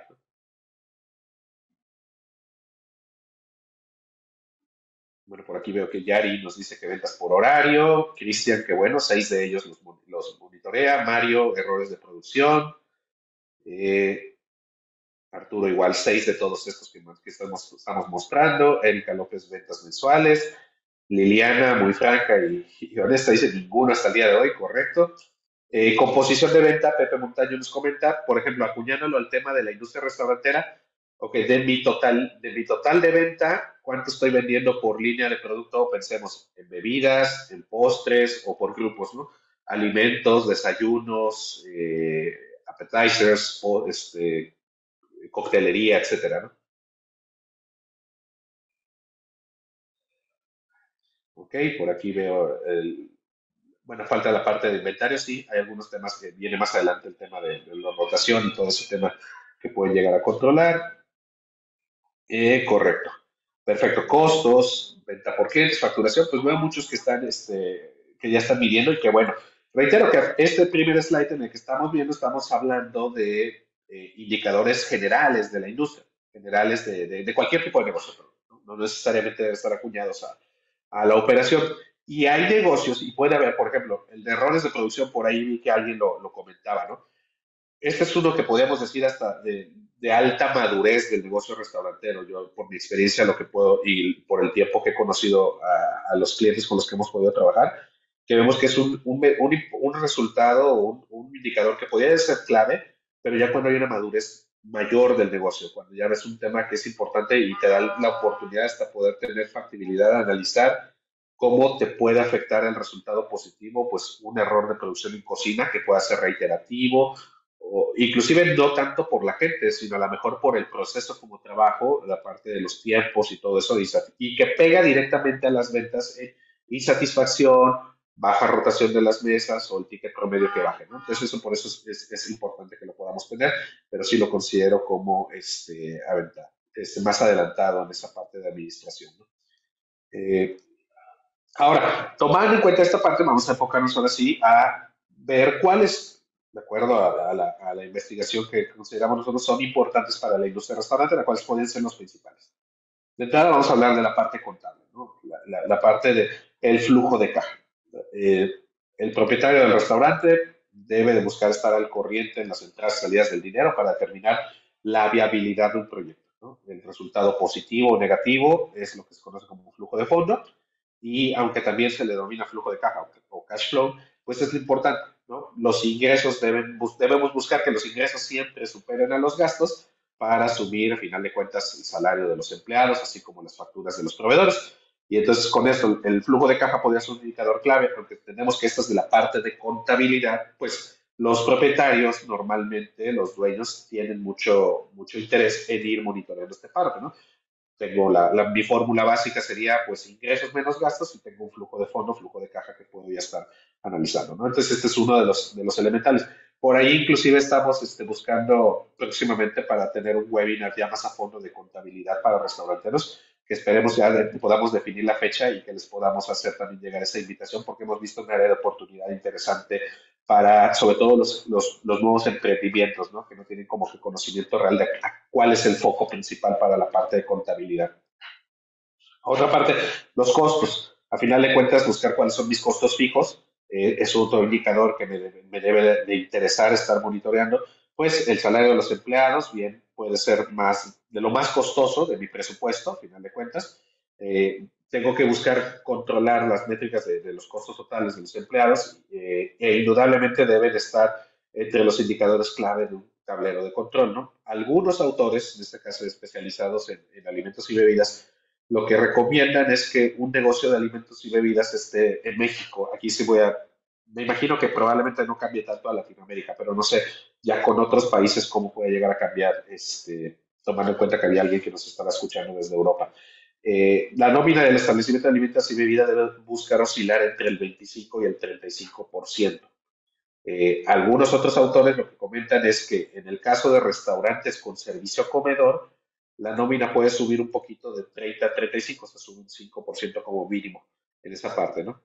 Bueno, por aquí veo que Yari nos dice que ventas por horario, Cristian que bueno, seis de ellos los, los monitorea, Mario, errores de producción, eh, Arturo igual seis de todos estos que, que estamos, estamos mostrando, Erika López ventas mensuales, Liliana muy franca y, y honesta dice ninguno hasta el día de hoy, correcto. Eh, composición de venta, Pepe Montaño nos comenta, por ejemplo, acuñándolo al tema de la industria restaurantera, ok, de mi total de, mi total de venta, ¿cuánto estoy vendiendo por línea de producto? Pensemos en bebidas, en postres o por grupos, ¿no? Alimentos, desayunos, eh, appetizers, o, este, coctelería, etcétera, ¿no? Ok, por aquí veo el, bueno, falta la parte de inventario, sí, hay algunos temas que viene más adelante, el tema de, de la rotación y todo ese tema que pueden llegar a controlar. Eh, correcto. Perfecto. Costos, venta por clientes, facturación, pues veo muchos que están, este, que ya están midiendo y que bueno, reitero que este primer slide en el que estamos viendo, estamos hablando de eh, indicadores generales de la industria, generales de, de, de cualquier tipo de negocio, ¿no? No necesariamente deben estar acuñados a, a la operación. Y hay negocios, y puede haber, por ejemplo, el de errores de producción, por ahí vi que alguien lo, lo comentaba, ¿no? Este es uno que podríamos decir hasta de, de, alta madurez del negocio restaurantero. Yo, por mi experiencia, lo que puedo y por el tiempo que he conocido a, a los clientes con los que hemos podido trabajar, que vemos que es un, un, un, un resultado o un, un indicador que podría ser clave, pero ya cuando hay una madurez mayor del negocio, cuando ya ves un tema que es importante y te da la oportunidad hasta poder tener factibilidad de analizar cómo te puede afectar el resultado positivo, pues un error de producción en cocina que pueda ser reiterativo, o inclusive no tanto por la gente, sino a lo mejor por el proceso como trabajo, la parte de los tiempos y todo eso, y que pega directamente a las ventas en insatisfacción, baja rotación de las mesas o el ticket promedio que baje, ¿no? Entonces eso por eso es, es, es importante que lo podamos tener, pero sí lo considero como este, aventado, este, más adelantado en esa parte de administración, ¿no? Eh, Ahora, tomando en cuenta esta parte, vamos a enfocarnos ahora sí a ver cuáles, de acuerdo a, a, la, a la investigación que consideramos nosotros, son importantes para la industria del restaurante, las cuales pueden ser los principales. De entrada vamos a hablar de la parte contable, ¿no? la, la, la parte del de flujo de caja. Eh, el propietario del restaurante debe de buscar estar al corriente en las entradas y salidas del dinero para determinar la viabilidad de un proyecto, ¿no? El resultado positivo o negativo es lo que se conoce como un flujo de fondo, y aunque también se le denomina flujo de caja o cash flow, pues es lo importante, ¿no? Los ingresos deben, debemos buscar que los ingresos siempre superen a los gastos para asumir, a final de cuentas, el salario de los empleados, así como las facturas de los proveedores. Y entonces con esto el flujo de caja podría ser un indicador clave, porque tenemos que esto es de la parte de contabilidad, pues los propietarios, normalmente los dueños, tienen mucho, mucho interés en ir monitoreando esta parte, ¿no? Tengo la, la, mi fórmula básica sería pues ingresos menos gastos y tengo un flujo de fondo, flujo de caja que puedo ya estar analizando, ¿no? Entonces este es uno de los, de los elementales. Por ahí inclusive estamos este, buscando próximamente para tener un webinar ya más a fondo de contabilidad para restauranteros, que esperemos ya de, podamos definir la fecha y que les podamos hacer también llegar esa invitación, porque hemos visto una área de oportunidad interesante para, sobre todo, los, los, los nuevos emprendimientos, ¿no? Que no tienen como que conocimiento real de cuál es el foco principal para la parte de contabilidad. Otra parte, los costos. A final de cuentas, buscar cuáles son mis costos fijos eh, es otro indicador que me debe, me debe de interesar estar monitoreando. Pues el salario de los empleados, bien, puede ser más de lo más costoso de mi presupuesto, a final de cuentas. Eh, tengo que buscar controlar las métricas de, de los costos totales de los empleados eh, e indudablemente deben estar entre los indicadores clave de un tablero de control, ¿no? Algunos autores, en este caso especializados en, en alimentos y bebidas, lo que recomiendan es que un negocio de alimentos y bebidas esté en México. Aquí sí voy a, me imagino que probablemente no cambie tanto a Latinoamérica, pero no sé, ya con otros países cómo puede llegar a cambiar, este, tomando en cuenta que había alguien que nos estaba escuchando desde Europa. Eh, la nómina del establecimiento de alimentos y bebidas debe buscar oscilar entre el veinticinco y el treinta y cinco por ciento. Eh, algunos otros autores lo que comentan es que en el caso de restaurantes con servicio comedor, la nómina puede subir un poquito de treinta a treinta y cinco, o sea, sube un cinco por ciento como mínimo en esa parte, ¿no?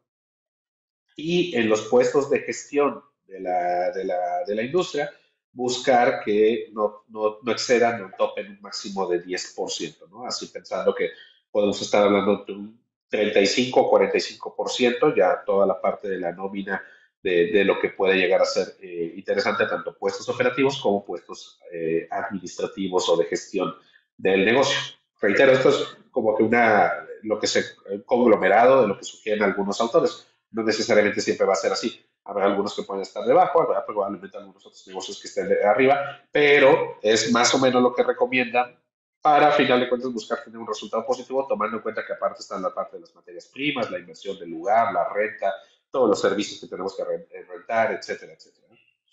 Y en los puestos de gestión de la, de la, de la industria, buscar que no, no, no excedan un tope en un máximo de diez por ciento, ¿no? Así pensando que podemos estar hablando de un treinta y cinco o cuarenta y cinco por ciento, ya toda la parte de la nómina de, de lo que puede llegar a ser eh, interesante, tanto puestos operativos como puestos eh, administrativos o de gestión del negocio. Reitero, esto es como que una, lo que se, un conglomerado de lo que sugieren algunos autores. No necesariamente siempre va a ser así. Habrá algunos que pueden estar debajo, habrá probablemente algunos otros negocios que estén de arriba, pero es más o menos lo que recomiendan para, a final de cuentas, buscar tener un resultado positivo, tomando en cuenta que aparte está la parte de las materias primas, la inversión del lugar, la renta, todos los servicios que tenemos que rentar, etcétera, etcétera.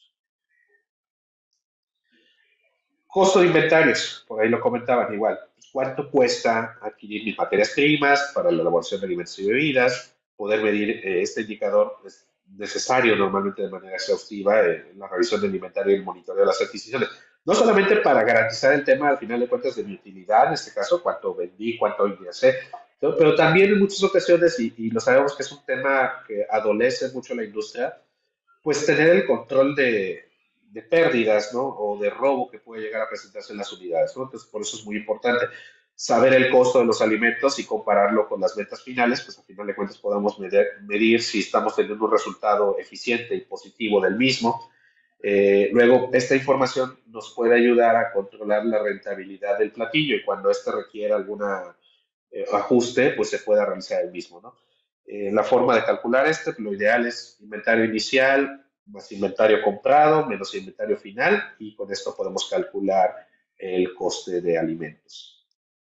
Costo de inventarios, por ahí lo comentaban igual. ¿Cuánto cuesta adquirir mis materias primas para la elaboración de alimentos y bebidas? Poder medir eh, este indicador es necesario normalmente de manera exhaustiva eh, en la revisión del inventario y el monitoreo de las adquisiciones. No solamente para garantizar el tema, al final de cuentas, de mi utilidad, en este caso, cuánto vendí, cuánto ingresé, pero, pero también en muchas ocasiones, y, y lo sabemos que es un tema que adolece mucho la industria, pues tener el control de, de pérdidas, ¿no? O de robo que puede llegar a presentarse en las unidades, ¿no? Entonces, por eso es muy importante saber el costo de los alimentos y compararlo con las ventas finales, pues a final de cuentas podamos medir, medir si estamos teniendo un resultado eficiente y positivo del mismo. Eh, luego, esta información nos puede ayudar a controlar la rentabilidad del platillo y cuando éste requiera algún eh, ajuste, pues se pueda realizar el mismo, ¿no? Eh, la forma de calcular este, lo ideal es inventario inicial más inventario comprado menos inventario final y con esto podemos calcular el coste de alimentos.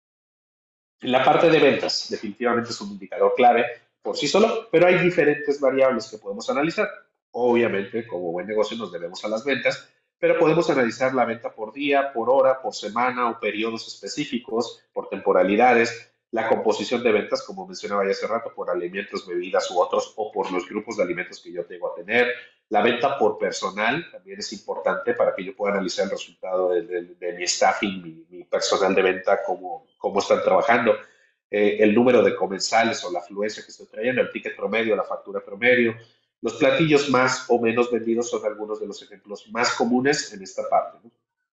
En la parte de ventas, definitivamente es un indicador clave por sí solo, pero hay diferentes variables que podemos analizar. Obviamente, como buen negocio nos debemos a las ventas, pero podemos analizar la venta por día, por hora, por semana o periodos específicos, por temporalidades, la composición de ventas, como mencionaba ya hace rato, por alimentos, bebidas u otros, o por los grupos de alimentos que yo tengo a tener. La venta por personal también es importante para que yo pueda analizar el resultado de, de, de mi staffing, mi, mi, personal de venta, cómo, cómo están trabajando. Eh, el número de comensales o la afluencia que estoy trayendo, el ticket promedio, la factura promedio. Los platillos más o menos vendidos son algunos de los ejemplos más comunes en esta parte, ¿no?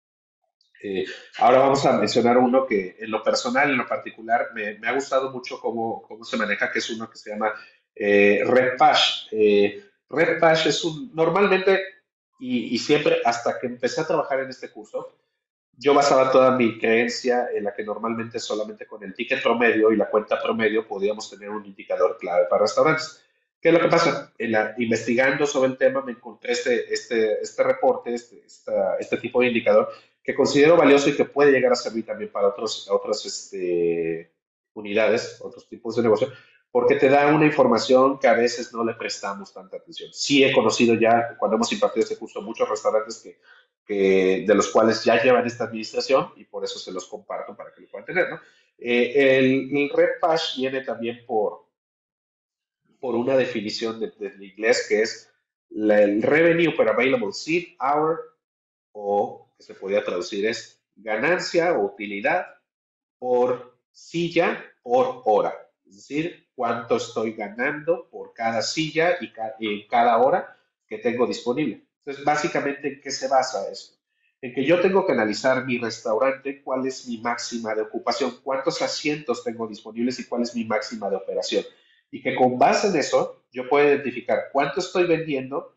Eh, ahora vamos a mencionar uno que en lo personal, en lo particular, me, me ha gustado mucho cómo, cómo, se maneja, que es uno que se llama eh, RedPash. Eh, RedPash es un, normalmente, y, y siempre, hasta que empecé a trabajar en este curso, yo basaba toda mi creencia en la que normalmente solamente con el ticket promedio y la cuenta promedio podíamos tener un indicador clave para restaurantes. ¿Qué es lo que pasa? En la, investigando sobre el tema me encontré este, este, este reporte, este, esta, este tipo de indicador que considero valioso y que puede llegar a servir también para otros, otras este, unidades, otros tipos de negocio, porque te da una información que a veces no le prestamos tanta atención. Sí he conocido ya, cuando hemos impartido este curso, muchos restaurantes que, que, de los cuales ya llevan esta administración y por eso se los comparto para que lo puedan tener, ¿no? Eh, el, el RedPash viene también por, por una definición del de, de inglés que es la, el Revenue per Available Seat Hour, o que se podría traducir es ganancia o utilidad por silla por hora. Es decir, cuánto estoy ganando por cada silla y, ca y cada hora que tengo disponible. Entonces, básicamente, ¿en qué se basa eso? En que yo tengo que analizar mi restaurante, cuál es mi máxima de ocupación, cuántos asientos tengo disponibles y cuál es mi máxima de operación. Y que con base en eso, yo puedo identificar cuánto estoy vendiendo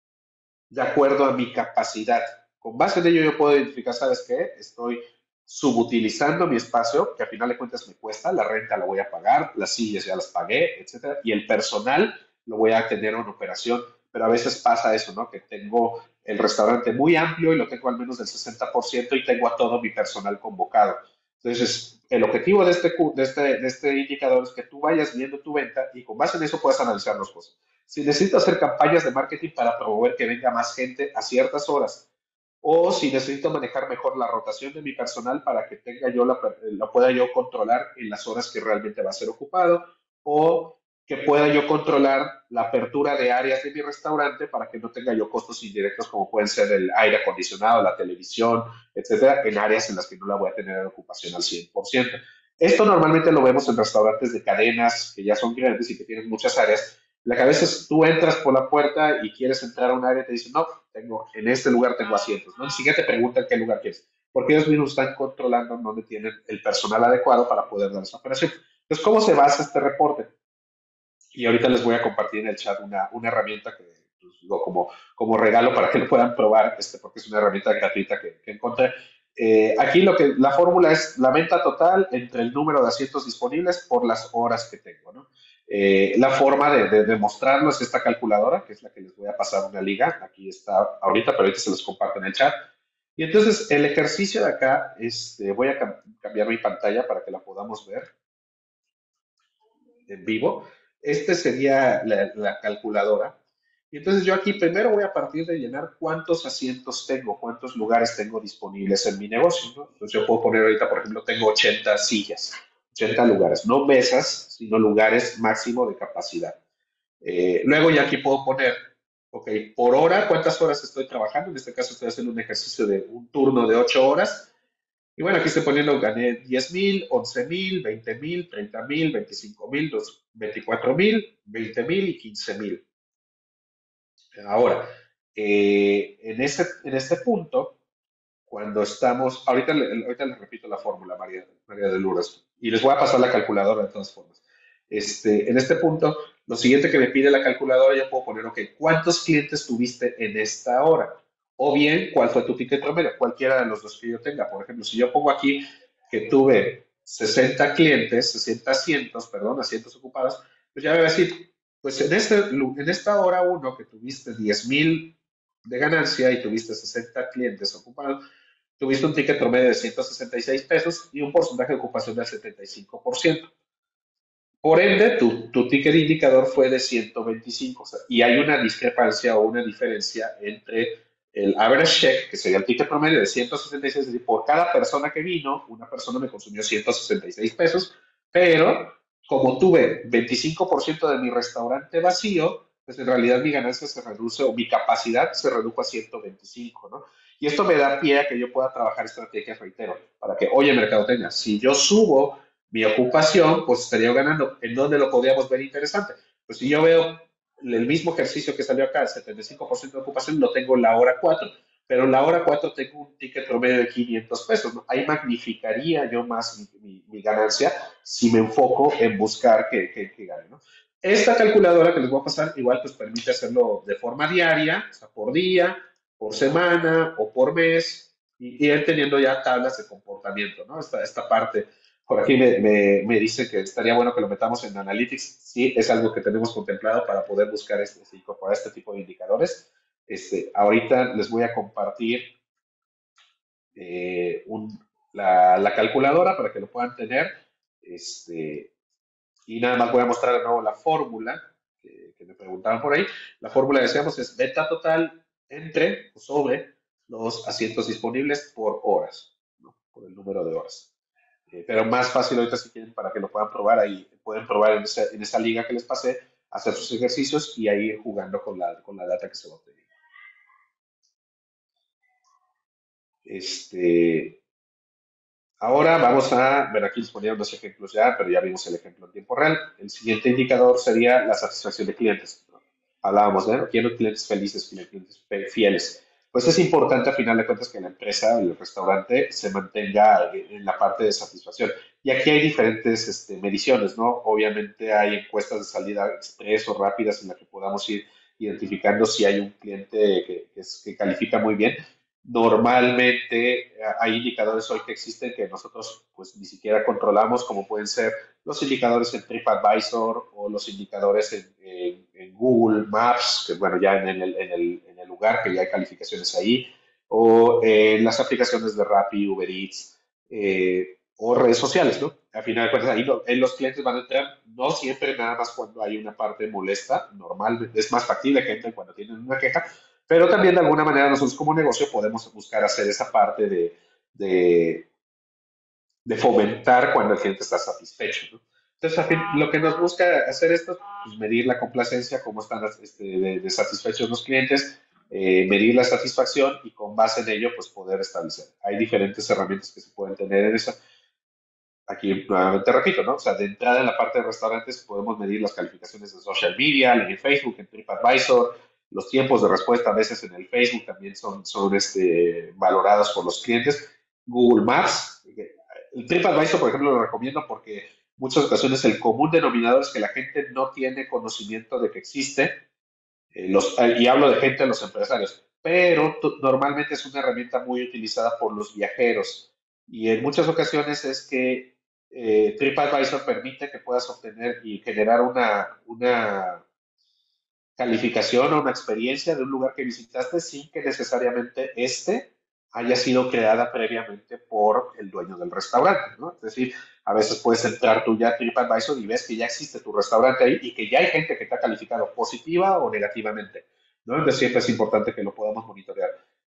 de acuerdo a mi capacidad. Con base en ello yo puedo identificar, ¿sabes qué? Estoy subutilizando mi espacio, que al final de cuentas me cuesta, la renta la voy a pagar, las sillas ya las pagué, etcétera, y el personal lo voy a tener en operación, pero a veces pasa eso, ¿no? Que tengo el restaurante muy amplio y lo tengo al menos del sesenta por ciento y tengo a todo mi personal convocado. Entonces, el objetivo de este, de este, de este indicador es que tú vayas viendo tu venta y con base en eso puedas analizar las cosas. Si necesito hacer campañas de marketing para promover que venga más gente a ciertas horas, o si necesito manejar mejor la rotación de mi personal para que tenga yo la, la pueda yo controlar en las horas que realmente va a ser ocupado, o que pueda yo controlar la apertura de áreas de mi restaurante para que no tenga yo costos indirectos como pueden ser el aire acondicionado, la televisión, etcétera, en áreas en las que no la voy a tener en ocupación al cien por ciento. Esto normalmente lo vemos en restaurantes de cadenas que ya son grandes y que tienen muchas áreas. La que a veces tú entras por la puerta y quieres entrar a un área y te dicen, no, tengo, en este lugar tengo asientos, ¿no? Ni siquiera te preguntan qué lugar quieres, porque ellos mismos están controlando dónde tienen el personal adecuado para poder dar esa operación. Entonces, ¿cómo se basa este reporte? Y ahorita les voy a compartir en el chat una, una herramienta que pues, digo, como, como regalo para que lo puedan probar, este, porque es una herramienta gratuita que, que encontré. Eh, aquí lo que, la fórmula es la venta total entre el número de asientos disponibles por las horas que tengo, ¿no? Eh, la forma de, de demostrarlo es esta calculadora, que es la que les voy a pasar una liga. Aquí está ahorita, pero ahorita se los comparto en el chat. Y entonces el ejercicio de acá, este, voy a cam cambiar mi pantalla para que la podamos ver en vivo. Este sería la, la calculadora. Y entonces yo aquí primero voy a partir de llenar cuántos asientos tengo, cuántos lugares tengo disponibles en mi negocio, ¿no? Entonces yo puedo poner ahorita, por ejemplo, tengo ochenta sillas, ochenta lugares, no mesas, sino lugares máximo de capacidad. Eh, luego ya aquí puedo poner, ok, por hora, cuántas horas estoy trabajando. En este caso estoy haciendo un ejercicio de un turno de ocho horas. Y bueno, aquí estoy poniendo, gané diez mil, once mil, veinte mil, treinta mil, veinticinco mil, veinticuatro mil, veinte mil y quince mil. Ahora, eh, en, este, en este punto, cuando estamos, ahorita, ahorita les repito la fórmula, María, María de Lourdes, y les voy a pasar la calculadora de todas formas. Este, en este punto, lo siguiente que me pide la calculadora, yo puedo poner, ok, ¿cuántos clientes tuviste en esta hora? O bien, ¿cuál fue tu ticket promedio? Cualquiera de los dos que yo tenga. Por ejemplo, si yo pongo aquí que tuve sesenta clientes, sesenta asientos, perdón, asientos ocupados, pues ya me va a decir, pues en, este, en esta hora uno que tuviste diez mil de ganancia y tuviste sesenta clientes ocupados, tuviste un ticket promedio de ciento sesenta y seis pesos y un porcentaje de ocupación del setenta y cinco por ciento. Por ende, tu, tu ticket indicador fue de ciento veinticinco, o sea, y hay una discrepancia o una diferencia entre el average check, que sería el ticket promedio de ciento sesenta y seis, es decir, por cada persona que vino, una persona me consumió ciento sesenta y seis pesos, pero como tuve veinticinco por ciento de mi restaurante vacío, pues en realidad mi ganancia se reduce o mi capacidad se redujo a ciento veinticinco, ¿no? Y esto me da pie a que yo pueda trabajar estrategias, reitero, para que, oye, mercadotecnia, si yo subo mi ocupación, pues estaría ganando. ¿En dónde lo podríamos ver interesante? Pues si yo veo el mismo ejercicio que salió acá, el setenta y cinco por ciento de ocupación, lo tengo en la hora cuatro, pero en la hora cuatro tengo un ticket promedio de quinientos pesos, ¿no? Ahí magnificaría yo más mi, mi, mi, ganancia si me enfoco en buscar que, que, que gane, ¿no? Esta calculadora que les voy a pasar, igual pues permite hacerlo de forma diaria, o sea, por día, por semana o por mes, y ir teniendo ya tablas de comportamiento, ¿no? Esta, esta parte. Por aquí me, me, me dice que estaría bueno que lo metamos en Analytics. Sí, es algo que tenemos contemplado para poder buscar, este, incorporar este tipo de indicadores. Este, ahorita les voy a compartir eh, un, la, la, calculadora para que lo puedan tener. Este, y nada más voy a mostrar de nuevo la fórmula que, que me preguntaban por ahí. La fórmula, decíamos, es beta total entre o sobre los asientos disponibles por horas, ¿no? Por el número de horas. Eh, pero más fácil ahorita si quieren para que lo puedan probar, ahí pueden probar en esa, en esa liga que les pasé, hacer sus ejercicios y ahí ir jugando con la, con la data que se va a obtener. Este, ahora vamos a ver, aquí les ponían dos ejemplos ya, pero ya vimos el ejemplo en tiempo real. El siguiente indicador sería la satisfacción de clientes. Hablábamos de, ¿no? Quiero clientes felices, clientes fieles. Pues es importante a final de cuentas que la empresa, el restaurante, se mantenga en la parte de satisfacción. Y aquí hay diferentes este, mediciones, ¿no? Obviamente hay encuestas de salida express o rápidas en las que podamos ir identificando si hay un cliente que, que, es, que califica muy bien. Normalmente hay indicadores hoy que existen que nosotros pues ni siquiera controlamos, como pueden ser los indicadores en TripAdvisor o los indicadores en, en, en Google Maps, que bueno, ya en el, en, el, en el lugar que ya hay calificaciones ahí, o en las aplicaciones de Rappi, Uber Eats, eh, o redes sociales, ¿no? Al final de cuentas, ahí, lo, ahí los clientes van a entrar, no siempre nada más cuando hay una parte molesta, normal, es más factible que entren cuando tienen una queja, pero también de alguna manera nosotros como negocio podemos buscar hacer esa parte de, de, de fomentar cuando el cliente está satisfecho, ¿no? Entonces, a fin, lo que nos busca hacer esto es pues, medir la complacencia, cómo están este, de, de satisfechos los clientes, eh, medir la satisfacción y con base en ello, pues poder establecer. Hay diferentes herramientas que se pueden tener en eso. Aquí nuevamente repito, ¿no? O sea, de entrada en la parte de restaurantes podemos medir las calificaciones de social media, en Facebook, en TripAdvisor, los tiempos de respuesta a veces en el Facebook también son, son este, valorados por los clientes. Google Maps, el TripAdvisor, por ejemplo, lo recomiendo porque muchas ocasiones el común denominador es que la gente no tiene conocimiento de que existe, eh, los, y hablo de gente, los empresarios, pero normalmente es una herramienta muy utilizada por los viajeros y en muchas ocasiones es que eh, TripAdvisor permite que puedas obtener y generar una, una calificación o una experiencia de un lugar que visitaste sin que necesariamente este haya sido creada previamente por el dueño del restaurante, ¿no? Es decir, a veces puedes entrar tú ya a TripAdvisor y ves que ya existe tu restaurante ahí y que ya hay gente que te ha calificado positiva o negativamente, ¿no? Entonces siempre es importante que lo podamos monitorear.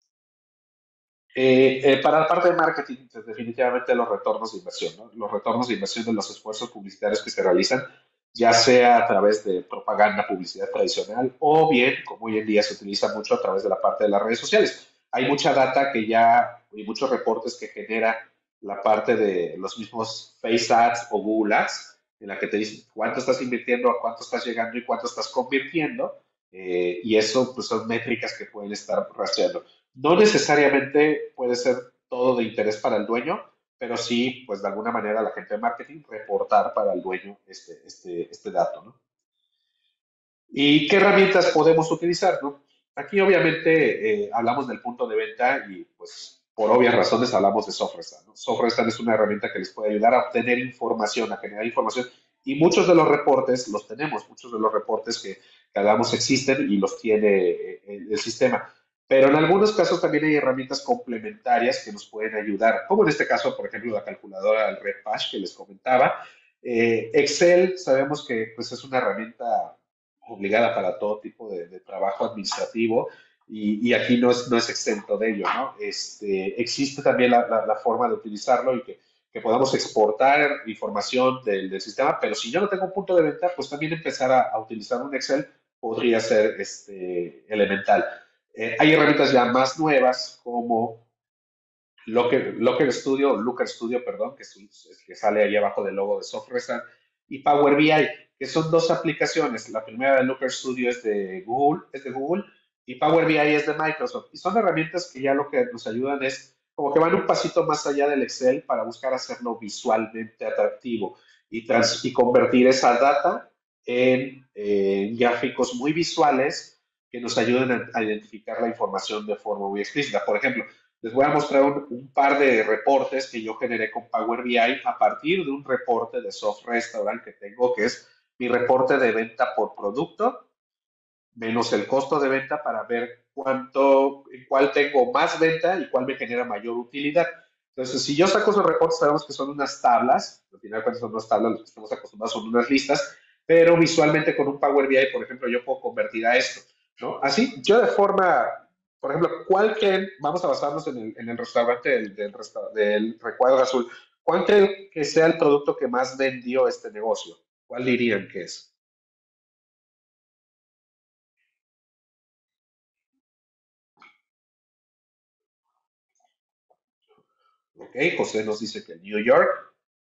Eh, eh, para la parte de marketing, pues, definitivamente los retornos de inversión, ¿no? Los retornos de inversión de los esfuerzos publicitarios que se realizan, ya sea a través de propaganda, publicidad tradicional, o bien, como hoy en día se utiliza mucho a través de la parte de las redes sociales. Hay mucha data que ya, y muchos reportes que genera la parte de los mismos Face Ads o Google Ads, en la que te dicen cuánto estás invirtiendo, a cuánto estás llegando y cuánto estás convirtiendo, eh, y eso pues, son métricas que pueden estar rastreando. No necesariamente puede ser todo de interés para el dueño, pero sí, pues de alguna manera la gente de marketing reportar para el dueño este, este, este dato, ¿no? ¿Y qué herramientas podemos utilizar, no? Aquí obviamente eh, hablamos del punto de venta y pues por obvias razones hablamos de SoftRestant, ¿no? SoftRestant es una herramienta que les puede ayudar a obtener información, a generar información y muchos de los reportes los tenemos, muchos de los reportes que, que hablamos existen y los tiene el, el sistema. Pero en algunos casos también hay herramientas complementarias que nos pueden ayudar, como en este caso, por ejemplo, la calculadora del Redpash que les comentaba. Eh, Excel, sabemos que pues, es una herramienta obligada para todo tipo de, de trabajo administrativo y, y, aquí no es, no es exento de ello, ¿no? Este, existe también la, la, la forma de utilizarlo y que, que podamos exportar información del, del, sistema, pero si yo no tengo un punto de venta, pues también empezar a, a utilizar un Excel podría ser este, elemental. Eh, hay herramientas ya más nuevas como Locker, Locker Studio, Looker Studio, perdón, que, es, que sale ahí abajo del logo de Software y Power B I, que son dos aplicaciones. La primera de Looker Studio es de Google, es de Google y Power B I es de Microsoft. Y son herramientas que ya lo que nos ayudan es como que van un pasito más allá del Excel para buscar hacerlo visualmente atractivo y, trans, y convertir esa data en eh, gráficos muy visuales que nos ayuden a, a identificar la información de forma muy explícita. Por ejemplo, les voy a mostrar un, un, par de reportes que yo generé con Power B I a partir de un reporte de Soft Restaurant que tengo, que es mi reporte de venta por producto, menos el costo de venta para ver cuánto, en cuál tengo más venta y cuál me genera mayor utilidad. Entonces, si yo saco esos reportes, sabemos que son unas tablas, al final de cuentas son unas tablas, lo que estamos acostumbrados son unas listas, pero visualmente con un Power B I, por ejemplo, yo puedo convertir a esto, ¿no? Así, yo de forma, por ejemplo, ¿cuál creen, vamos a basarnos en el, en el restaurante del, del, del recuadro azul, ¿cuál creen que sea el producto que más vendió este negocio? ¿Cuál dirían que es? Ok, José nos dice que New York.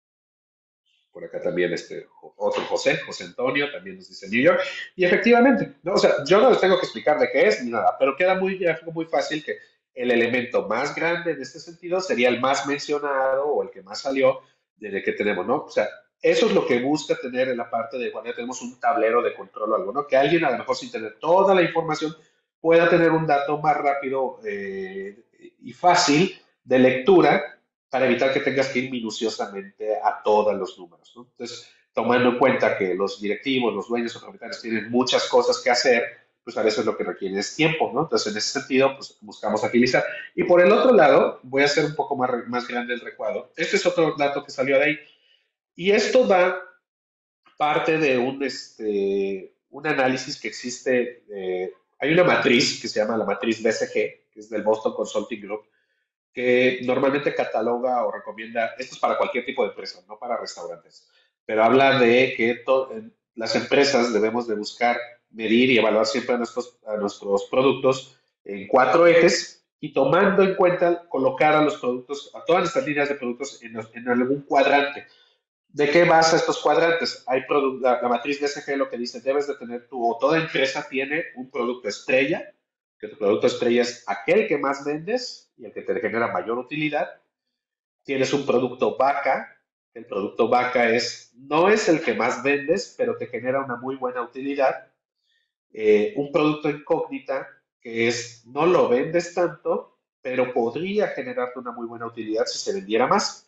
Por acá también este otro José, José Antonio, también nos dice New York. Y efectivamente, ¿no? O sea, yo no les tengo que explicar de qué es ni nada, pero queda muy, muy fácil que el elemento más grande en este sentido sería el más mencionado o el que más salió desde que tenemos, ¿no? O sea, eso es lo que busca tener en la parte de cuando ya tenemos un tablero de control o algo, ¿no? Que alguien a lo mejor sin tener toda la información pueda tener un dato más rápido eh, y fácil de lectura para evitar que tengas que ir minuciosamente a todos los números, ¿no? Entonces, tomando en cuenta que los directivos, los dueños o propietarios tienen muchas cosas que hacer, pues a veces lo que requiere es tiempo, ¿no? Entonces, en ese sentido, pues buscamos agilizar. Y por el otro lado, voy a hacer un poco más, más grande el recuadro. Este es otro dato que salió de ahí. Y esto da parte de un, este, un análisis que existe. Eh, hay una matriz que se llama la matriz B C G, que es del Boston Consulting Group, que normalmente cataloga o recomienda, esto es para cualquier tipo de empresa, no para restaurantes, pero habla de que to, las empresas debemos de buscar medir y evaluar siempre a nuestros, a nuestros productos en cuatro ejes y tomando en cuenta colocar a los productos, a todas nuestras líneas de productos en, en algún cuadrante. ¿De qué basa estos cuadrantes? Hay la, la matriz B C G lo que dice, debes de tener tu, o toda empresa tiene un producto estrella, que tu producto estrella es aquel que más vendes y el que te genera mayor utilidad. Tienes un producto vaca, el producto vaca es, no es el que más vendes, pero te genera una muy buena utilidad. Eh, un producto incógnita, que es, no lo vendes tanto, pero podría generarte una muy buena utilidad si se vendiera más.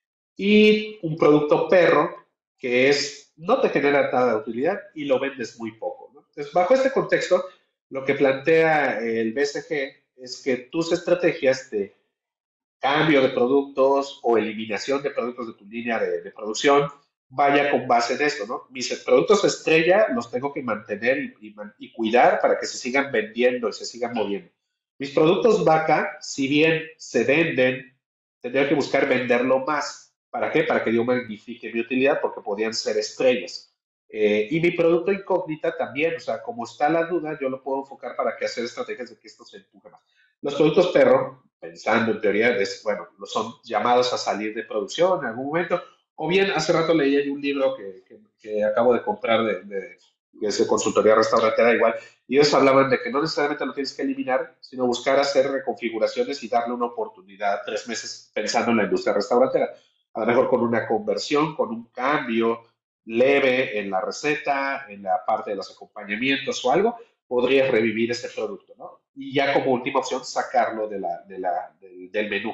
Y un producto perro, que es, no te genera nada de utilidad y lo vendes muy poco, ¿no? Entonces, bajo este contexto, lo que plantea el B C G es que tus estrategias de cambio de productos o eliminación de productos de tu línea de, de producción vaya con base en esto, ¿no? Mis productos estrella los tengo que mantener y, y, y cuidar para que se sigan vendiendo y se sigan moviendo. Mis productos vaca, si bien se venden, tendría que buscar venderlo más. ¿Para qué? Para que yo magnifique mi utilidad porque podían ser estrellas. Eh, y mi producto incógnita también, o sea, como está la duda, yo lo puedo enfocar para que hacer estrategias de que esto se empuje más. Los productos perro, pensando en teoría, es, bueno, son llamados a salir de producción en algún momento, o bien hace rato leí un libro que, que, que acabo de comprar de, de, que es de consultoría restaurantera igual, y ellos hablaban de que no necesariamente lo tienes que eliminar, sino buscar hacer reconfiguraciones y darle una oportunidad tres meses pensando en la industria restaurantera. A lo mejor con una conversión, con un cambio leve en la receta, en la parte de los acompañamientos o algo, podrías revivir este producto, ¿no? Y ya como última opción, sacarlo de la, de la, del, del menú.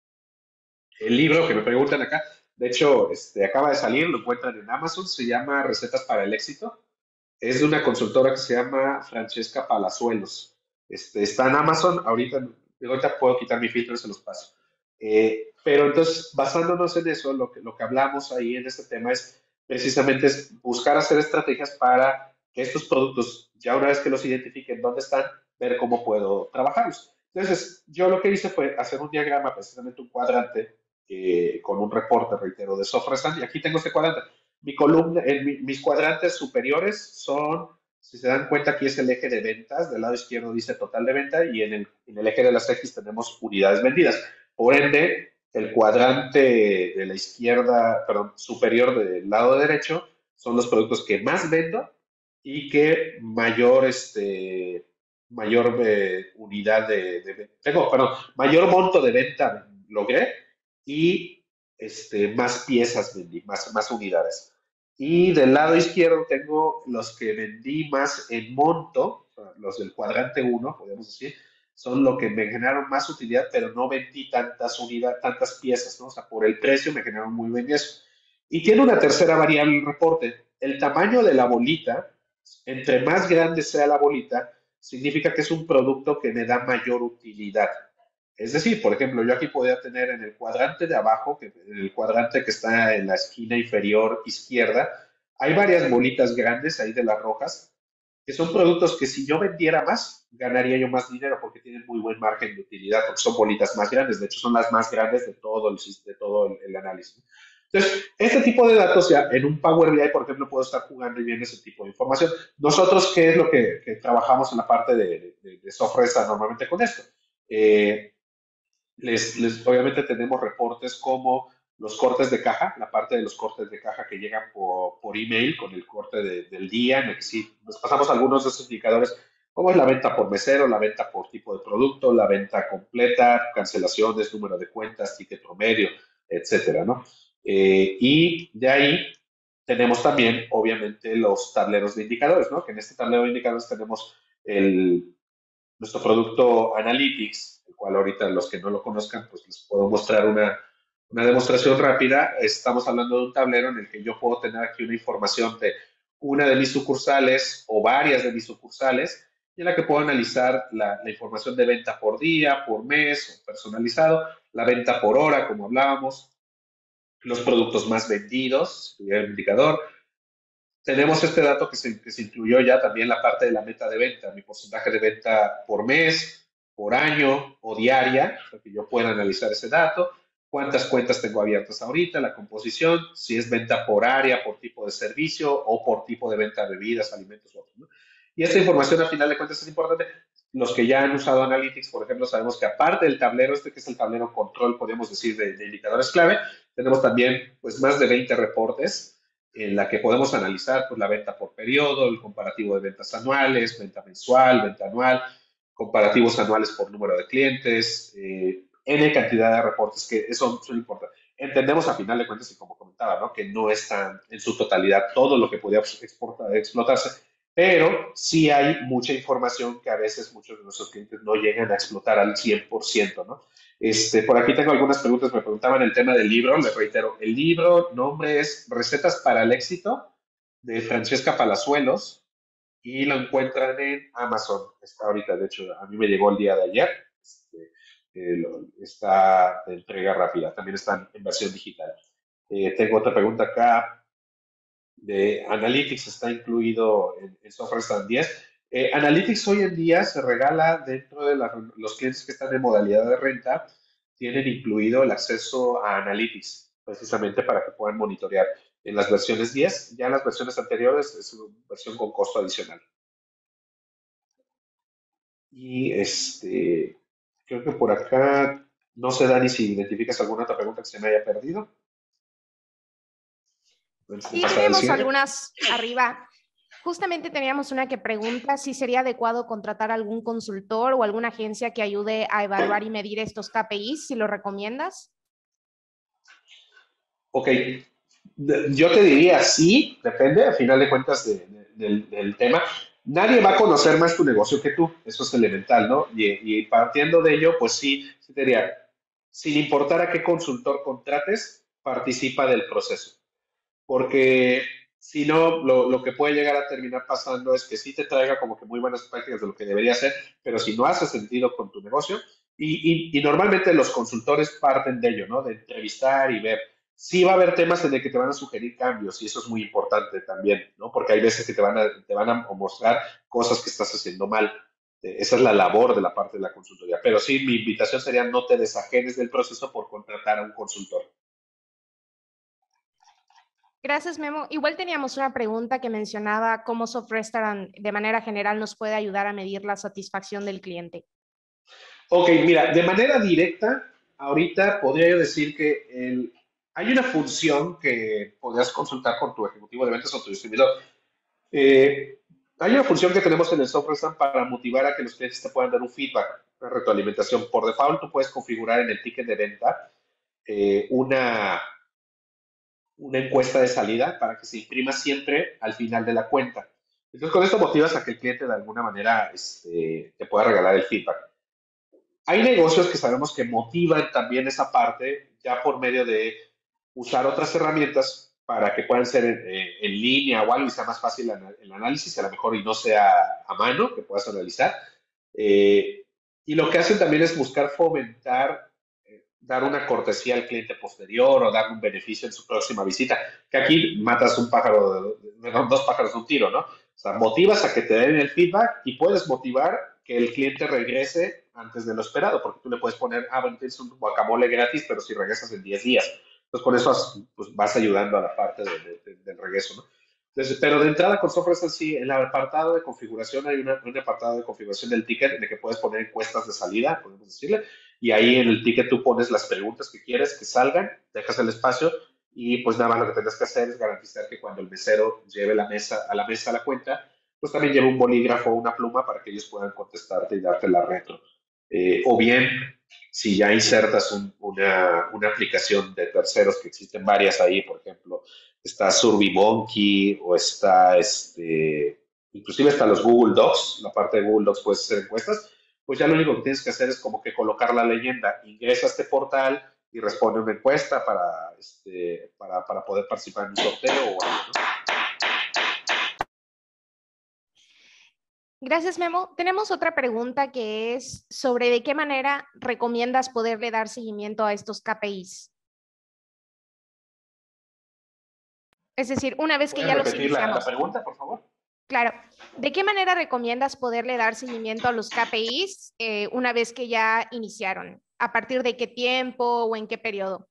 El libro que me preguntan acá, de hecho, este, acaba de salir, lo encuentran en Amazon, se llama Recetas para el Éxito. Es de una consultora que se llama Francesca Palazuelos. Este, está en Amazon, ahorita, ahorita puedo quitar mi filtro y se los paso. Eh, pero entonces, basándonos en eso, lo que, lo que hablamos ahí en este tema es precisamente es buscar hacer estrategias para que estos productos, ya una vez que los identifiquen dónde están, ver cómo puedo trabajarlos. Entonces, yo lo que hice fue hacer un diagrama, precisamente un cuadrante, eh, con un reporte, reitero, de software stand, y aquí tengo este cuadrante. Mi columna, en mi, mis cuadrantes superiores son, si se dan cuenta, aquí es el eje de ventas, del lado izquierdo dice total de venta, y en el, en el eje de las X tenemos unidades vendidas. Por ende, el cuadrante de la izquierda, perdón, superior del lado derecho, son los productos que más vendo y que mayor, este, mayor eh, unidad de, de, tengo, perdón, mayor monto de venta logré y este, más piezas vendí, más, más unidades. Y del lado izquierdo tengo los que vendí más en monto, los del cuadrante uno, podemos decir, son lo que me generaron más utilidad, pero no vendí tantas unidades, tantas piezas, ¿no? O sea, por el precio me generaron muy bien eso. Y tiene una tercera variable el reporte. El tamaño de la bolita, entre más grande sea la bolita, significa que es un producto que me da mayor utilidad. Es decir, por ejemplo, yo aquí podría tener en el cuadrante de abajo, que, en el cuadrante que está en la esquina inferior izquierda, hay varias bolitas grandes ahí de las rojas, que son productos que si yo vendiera más, ganaría yo más dinero porque tienen muy buen margen de utilidad, porque son bolitas más grandes, de hecho son las más grandes de todo el, de todo el, el análisis. Entonces, este tipo de datos ya en un Power B I, por ejemplo, puedo estar jugando y viendo ese tipo de información. Nosotros, ¿qué es lo que, que trabajamos en la parte de, de, de software normalmente con esto? Eh, les, les, obviamente tenemos reportes como los cortes de caja, la parte de los cortes de caja que llegan por, por email con el corte de, del día, en el que sí nos pasamos algunos de esos indicadores, como es la venta por mesero, la venta por tipo de producto, la venta completa, cancelaciones, número de cuentas, ticket promedio, etcétera, ¿no? Eh, y de ahí tenemos también, obviamente, los tableros de indicadores, ¿no? Que en este tablero de indicadores tenemos el, nuestro producto Analytics, el cual ahorita los que no lo conozcan, pues les puedo mostrar una, una demostración rápida. Estamos hablando de un tablero en el que yo puedo tener aquí una información de una de mis sucursales o varias de mis sucursales, y en la que puedo analizar la, la información de venta por día, por mes, o personalizado, la venta por hora, como hablábamos, los productos más vendidos, el indicador. Tenemos este dato que se, que se incluyó ya también la parte de la meta de venta, mi porcentaje de venta por mes, por año o diaria, para que yo pueda analizar ese dato, cuántas cuentas tengo abiertas ahorita, la composición, si es venta por área, por tipo de servicio o por tipo de venta de bebidas, alimentos u otros, ¿no? Y esta información, al final de cuentas, es importante. Los que ya han usado Analytics, por ejemplo, sabemos que aparte del tablero, este que es el tablero control, podríamos decir, de, de indicadores clave, tenemos también pues, más de veinte reportes en la que podemos analizar pues, la venta por periodo, el comparativo de ventas anuales, venta mensual, venta anual, comparativos anuales por número de clientes, eh, N cantidad de reportes que son, son importantes. Entendemos a final de cuentas, y como comentaba, ¿no? que no están en su totalidad todo lo que podía exportar, explotarse, pero sí hay mucha información que a veces muchos de nuestros clientes no llegan a explotar al cien por ciento, ¿no? Este, por aquí tengo algunas preguntas, me preguntaban el tema del libro, les reitero, el libro, nombre es Recetas para el Éxito, de Francesca Palazuelos, y lo encuentran en Amazon, está ahorita, de hecho, a mí me llegó el día de ayer, este, eh, lo, está de entrega rápida, también está en versión digital. Eh, tengo otra pregunta acá, de Analytics está incluido en, en Software Stand diez. Eh, Analytics hoy en día se regala dentro de la, los clientes que están en modalidad de renta, tienen incluido el acceso a Analytics, precisamente para que puedan monitorear en las versiones diez. Ya en las versiones anteriores es una versión con costo adicional. Y este, creo que por acá, no sé, Dani, si identificas alguna otra pregunta que se me haya perdido. Sí, tenemos algunas arriba. Justamente teníamos una que pregunta si sería adecuado contratar algún consultor o alguna agencia que ayude a evaluar y medir estos K P Is, si lo recomiendas. Ok, yo te diría sí, depende, a final de cuentas de, de, del, del tema. Nadie va a conocer más tu negocio que tú, eso es elemental, ¿no? Y, y partiendo de ello, pues sí, sí te diría, sin importar a qué consultor contrates, participa del proceso. Porque Si no, lo, lo que puede llegar a terminar pasando es que sí te traiga como que muy buenas prácticas de lo que debería hacer, pero si no hace sentido con tu negocio, y, y, y normalmente los consultores parten de ello, ¿no? De entrevistar y ver. Sí va a haber temas en el que te van a sugerir cambios y eso es muy importante también, ¿no? Porque hay veces que te van a, te van a mostrar cosas que estás haciendo mal. Eh, Esa es la labor de la parte de la consultoría. Pero sí, mi invitación sería no te desajenes del proceso por contratar a un consultor. Gracias, Memo. Igual teníamos una pregunta que mencionaba cómo Soft Restaurant de manera general nos puede ayudar a medir la satisfacción del cliente. Ok, mira, de manera directa, ahorita podría yo decir que el, hay una función que podrías consultar con tu ejecutivo de ventas o tu distribuidor. Eh, Hay una función que tenemos en el software Stand para motivar a que los clientes te puedan dar un feedback, una retroalimentación. Por default, tú puedes configurar en el ticket de venta eh, una, una encuesta de salida para que se imprima siempre al final de la cuenta. Entonces, con esto motivas a que el cliente de alguna manera este, te pueda regalar el feedback. Hay negocios que sabemos que motivan también esa parte ya por medio de usar otras herramientas para que puedan ser en, eh, en línea o algo y sea más fácil el análisis, a lo mejor y no sea a mano, que puedas analizar. Eh, y lo que hacen también es buscar fomentar, eh, dar una cortesía al cliente posterior o dar un beneficio en su próxima visita, que aquí matas un pájaro, de, de, dos pájaros de un tiro, ¿no? O sea, motivas a que te den el feedback y puedes motivar que el cliente regrese antes de lo esperado, porque tú le puedes poner, ah, bueno, tienes un guacamole gratis, pero si regresas en diez días. Entonces, con eso pues, vas ayudando a la parte de, de, de, del regreso, ¿no? Entonces, pero de entrada con software en sí, en el apartado de configuración hay una, un apartado de configuración del ticket en el que puedes poner encuestas de salida, podemos decirle, y ahí en el ticket tú pones las preguntas que quieres que salgan, dejas el espacio y pues nada más lo que tendrás que hacer es garantizar que cuando el mesero lleve la mesa, a la mesa a la cuenta, pues también lleve un bolígrafo o una pluma para que ellos puedan contestarte y darte la retro. Eh, o bien, si ya insertas un, una, una aplicación de terceros, que existen varias ahí, por ejemplo, está SurveyMonkey o está, este, inclusive está los Google Docs, la parte de Google Docs puedes hacer encuestas, pues ya lo único que tienes que hacer es como que colocar la leyenda, ingresa a este portal y responde una encuesta para, este, para, para poder participar en un sorteo o algo, ¿no? Gracias, Memo. Tenemos otra pregunta que es sobre de qué manera recomiendas poderle dar seguimiento a estos K P Is. Es decir, una vez que ya los repetir la, iniciamos. la pregunta, por favor? Claro. ¿De qué manera recomiendas poderle dar seguimiento a los K P Is eh, una vez que ya iniciaron? ¿A partir de qué tiempo o en qué periodo?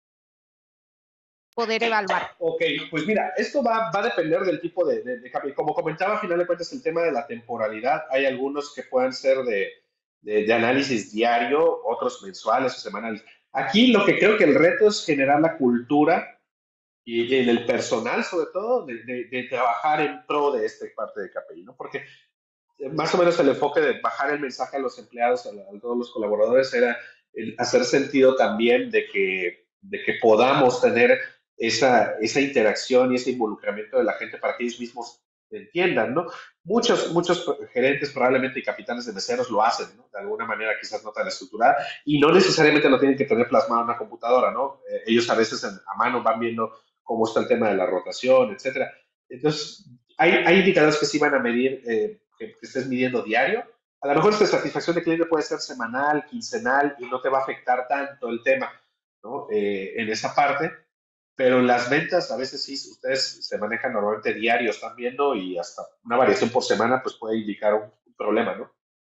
Poder evaluar. Ok, pues mira, esto va, va a depender del tipo de, de, de K P I. Como comentaba, a final de cuentas, el tema de la temporalidad, hay algunos que pueden ser de, de, de análisis diario, otros mensuales o semanales. Aquí lo que creo que el reto es generar la cultura y en el personal, sobre todo, de, de, de trabajar en pro de esta parte de K P I, ¿no? Porque más o menos el enfoque de bajar el mensaje a los empleados, a, a todos los colaboradores, era el hacer sentido también de que, de que podamos tener esa, esa interacción y ese involucramiento de la gente para que ellos mismos entiendan, ¿no? Muchos, muchos gerentes probablemente y capitanes de meseros lo hacen, ¿no? De alguna manera quizás no tan estructurada y no necesariamente lo tienen que tener plasmado en una computadora, ¿no? Eh, ellos a veces en, a mano van viendo cómo está el tema de la rotación, etcétera. Entonces, hay, hay indicadores que sí van a medir, eh, que, que estés midiendo diario. A lo mejor esta satisfacción de cliente puede ser semanal, quincenal y no te va a afectar tanto el tema, ¿no? Eh, en esa parte, pero las ventas a veces sí, ustedes se manejan normalmente diario, están viendo y hasta una variación por semana pues puede indicar un, un problema, ¿no?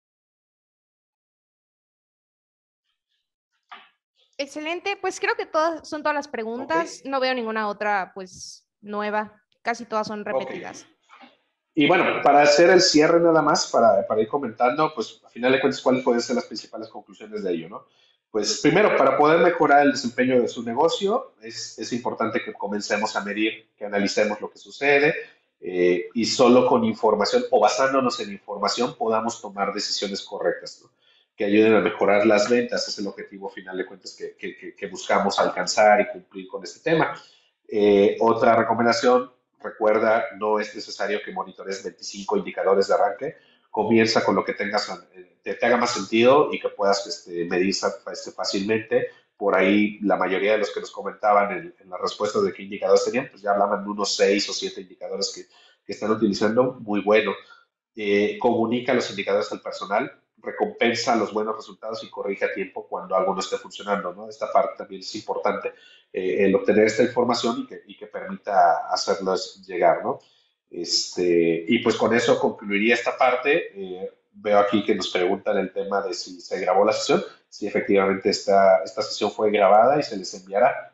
Excelente, pues creo que todas son todas las preguntas. Ok. No veo ninguna otra pues nueva. Casi todas son repetidas. Okay. Y bueno, para hacer el cierre nada más, para, para ir comentando, pues a final de cuentas, ¿cuáles pueden ser las principales conclusiones de ello, no? Pues primero, para poder mejorar el desempeño de su negocio, es, es importante que comencemos a medir, que analicemos lo que sucede eh, y solo con información o basándonos en información podamos tomar decisiones correctas, ¿no? Que ayuden a mejorar las ventas. Es el objetivo, a final de cuentas, que, que, que buscamos alcanzar y cumplir con este tema. Eh, otra recomendación, recuerda, no es necesario que monitores veinticinco indicadores de arranque. Comienza con lo que tengas, te, te haga más sentido y que puedas este, medir este, fácilmente por ahí la mayoría de los que nos comentaban en, en las respuestas de qué indicadores tenían, pues ya hablaban de unos seis o siete indicadores que, que están utilizando, muy bueno. Eh, comunica los indicadores al personal, recompensa los buenos resultados y corrige a tiempo cuando algo no esté funcionando, ¿no? Esta parte también es importante, eh, el obtener esta información y que, y que permita hacerlos llegar, ¿no? Este, y pues con eso concluiría esta parte. Eh, veo aquí que nos preguntan el tema de si se grabó la sesión. Si efectivamente esta, esta sesión fue grabada y se les enviará.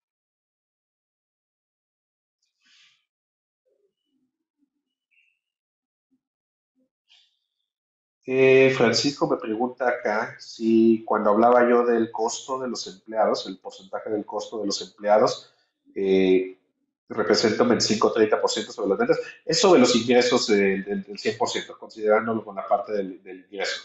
Eh, Francisco me pregunta acá si cuando hablaba yo del costo de los empleados, el porcentaje del costo de los empleados, eh, representa un veinticinco o treinta por ciento sobre las ventas. Es sobre los ingresos del, del, del cien por ciento, considerándolo con la parte del, del ingreso.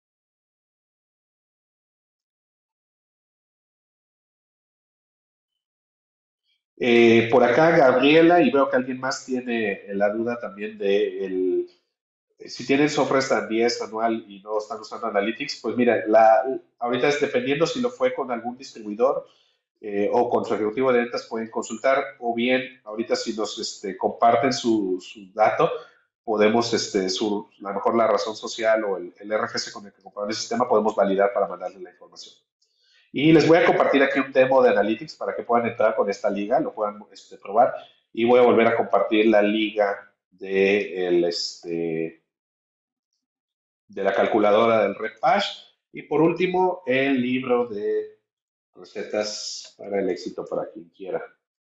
Eh, por acá Gabriela, y veo que alguien más tiene la duda también de el, si tienen software hasta diez anual y no están usando Analytics, pues mira, la, ahorita es dependiendo si lo fue con algún distribuidor eh, o con su ejecutivo de ventas pueden consultar, o bien ahorita si nos este, comparten su, su dato, podemos, este, su, a lo mejor la razón social o el, el R F C con el que compraron el sistema, podemos validar para mandarle la información. Y les voy a compartir aquí un demo de Analytics para que puedan entrar con esta liga, lo puedan este, probar. Y voy a volver a compartir la liga de, el, este, de la calculadora del RedPash. Y por último, el libro de recetas para el éxito para quien quiera.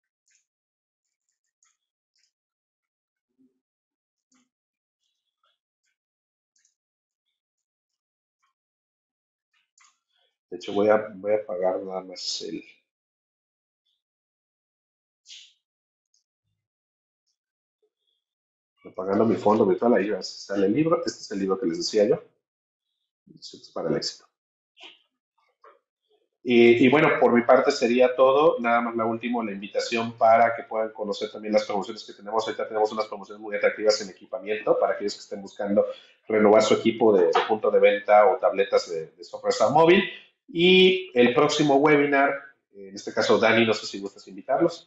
De hecho, voy a, voy a apagar nada más el... Apagando mi fondo virtual, ahí sale el libro. Este es el libro que les decía yo. Recetas para el éxito. Y, y, bueno, por mi parte sería todo. Nada más la última, la invitación para que puedan conocer también las promociones que tenemos. Ahorita tenemos unas promociones muy atractivas en equipamiento para aquellos que estén buscando renovar su equipo de, de punto de venta o tabletas de, de software móvil. Y el próximo webinar, en este caso Dani, no sé si gustas invitarlos.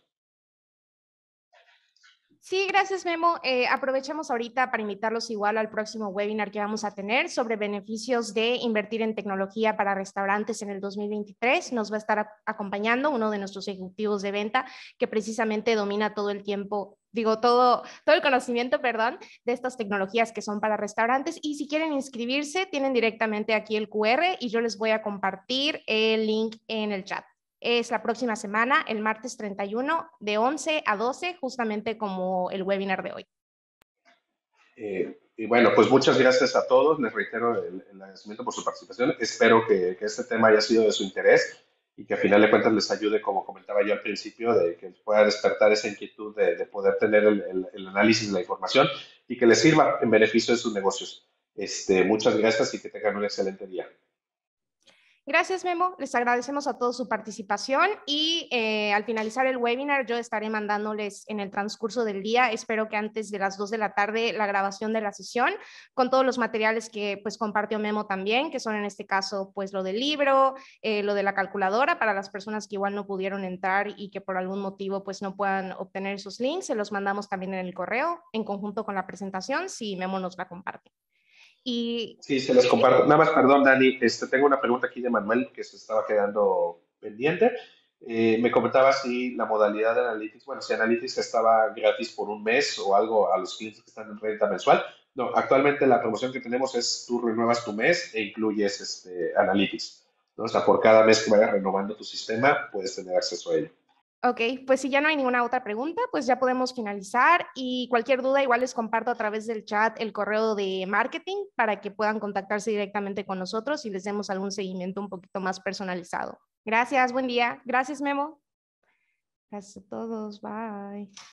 Sí, gracias Memo. Eh, aprovechamos ahorita para invitarlos igual al próximo webinar que vamos a tener sobre beneficios de invertir en tecnología para restaurantes en el dos mil veintitrés. Nos va a estar acompañando uno de nuestros ejecutivos de venta que precisamente domina todo el tiempo, digo, todo, todo el conocimiento, perdón, de estas tecnologías que son para restaurantes. Y si quieren inscribirse, tienen directamente aquí el Q R y yo les voy a compartir el link en el chat. Es la próxima semana, el martes treinta y uno, de once a doce, justamente como el webinar de hoy. Eh, y bueno, pues muchas gracias a todos. Les reitero el, el agradecimiento por su participación. Espero que, que este tema haya sido de su interés y que a final de cuentas les ayude, como comentaba yo al principio, de que pueda despertar esa inquietud de, de poder tener el, el, el análisis de la información y que les sirva en beneficio de sus negocios. Este, muchas gracias y que tengan un excelente día. Gracias, Memo. Les agradecemos a todos su participación y eh, al finalizar el webinar yo estaré mandándoles en el transcurso del día, espero que antes de las dos de la tarde, la grabación de la sesión con todos los materiales que pues compartió Memo también, que son en este caso pues lo del libro, eh, lo de la calculadora para las personas que igual no pudieron entrar y que por algún motivo pues no puedan obtener esos links, se los mandamos también en el correo en conjunto con la presentación si Memo nos la comparte. Y sí, se los comparto. Nada más, perdón, Dani, este, tengo una pregunta aquí de Manuel que se estaba quedando pendiente. Eh, me comentaba si la modalidad de Analytics, bueno, si Analytics estaba gratis por un mes o algo a los clientes que están en renta mensual. No, actualmente la promoción que tenemos es tú renuevas tu mes e incluyes este, Analytics, ¿no? O sea, por cada mes que vayas renovando tu sistema, puedes tener acceso a ello. Ok, pues si ya no hay ninguna otra pregunta, pues ya podemos finalizar y cualquier duda igual les comparto a través del chat el correo de marketing para que puedan contactarse directamente con nosotros y les demos algún seguimiento un poquito más personalizado. Gracias, buen día. Gracias, Memo. Gracias a todos, bye.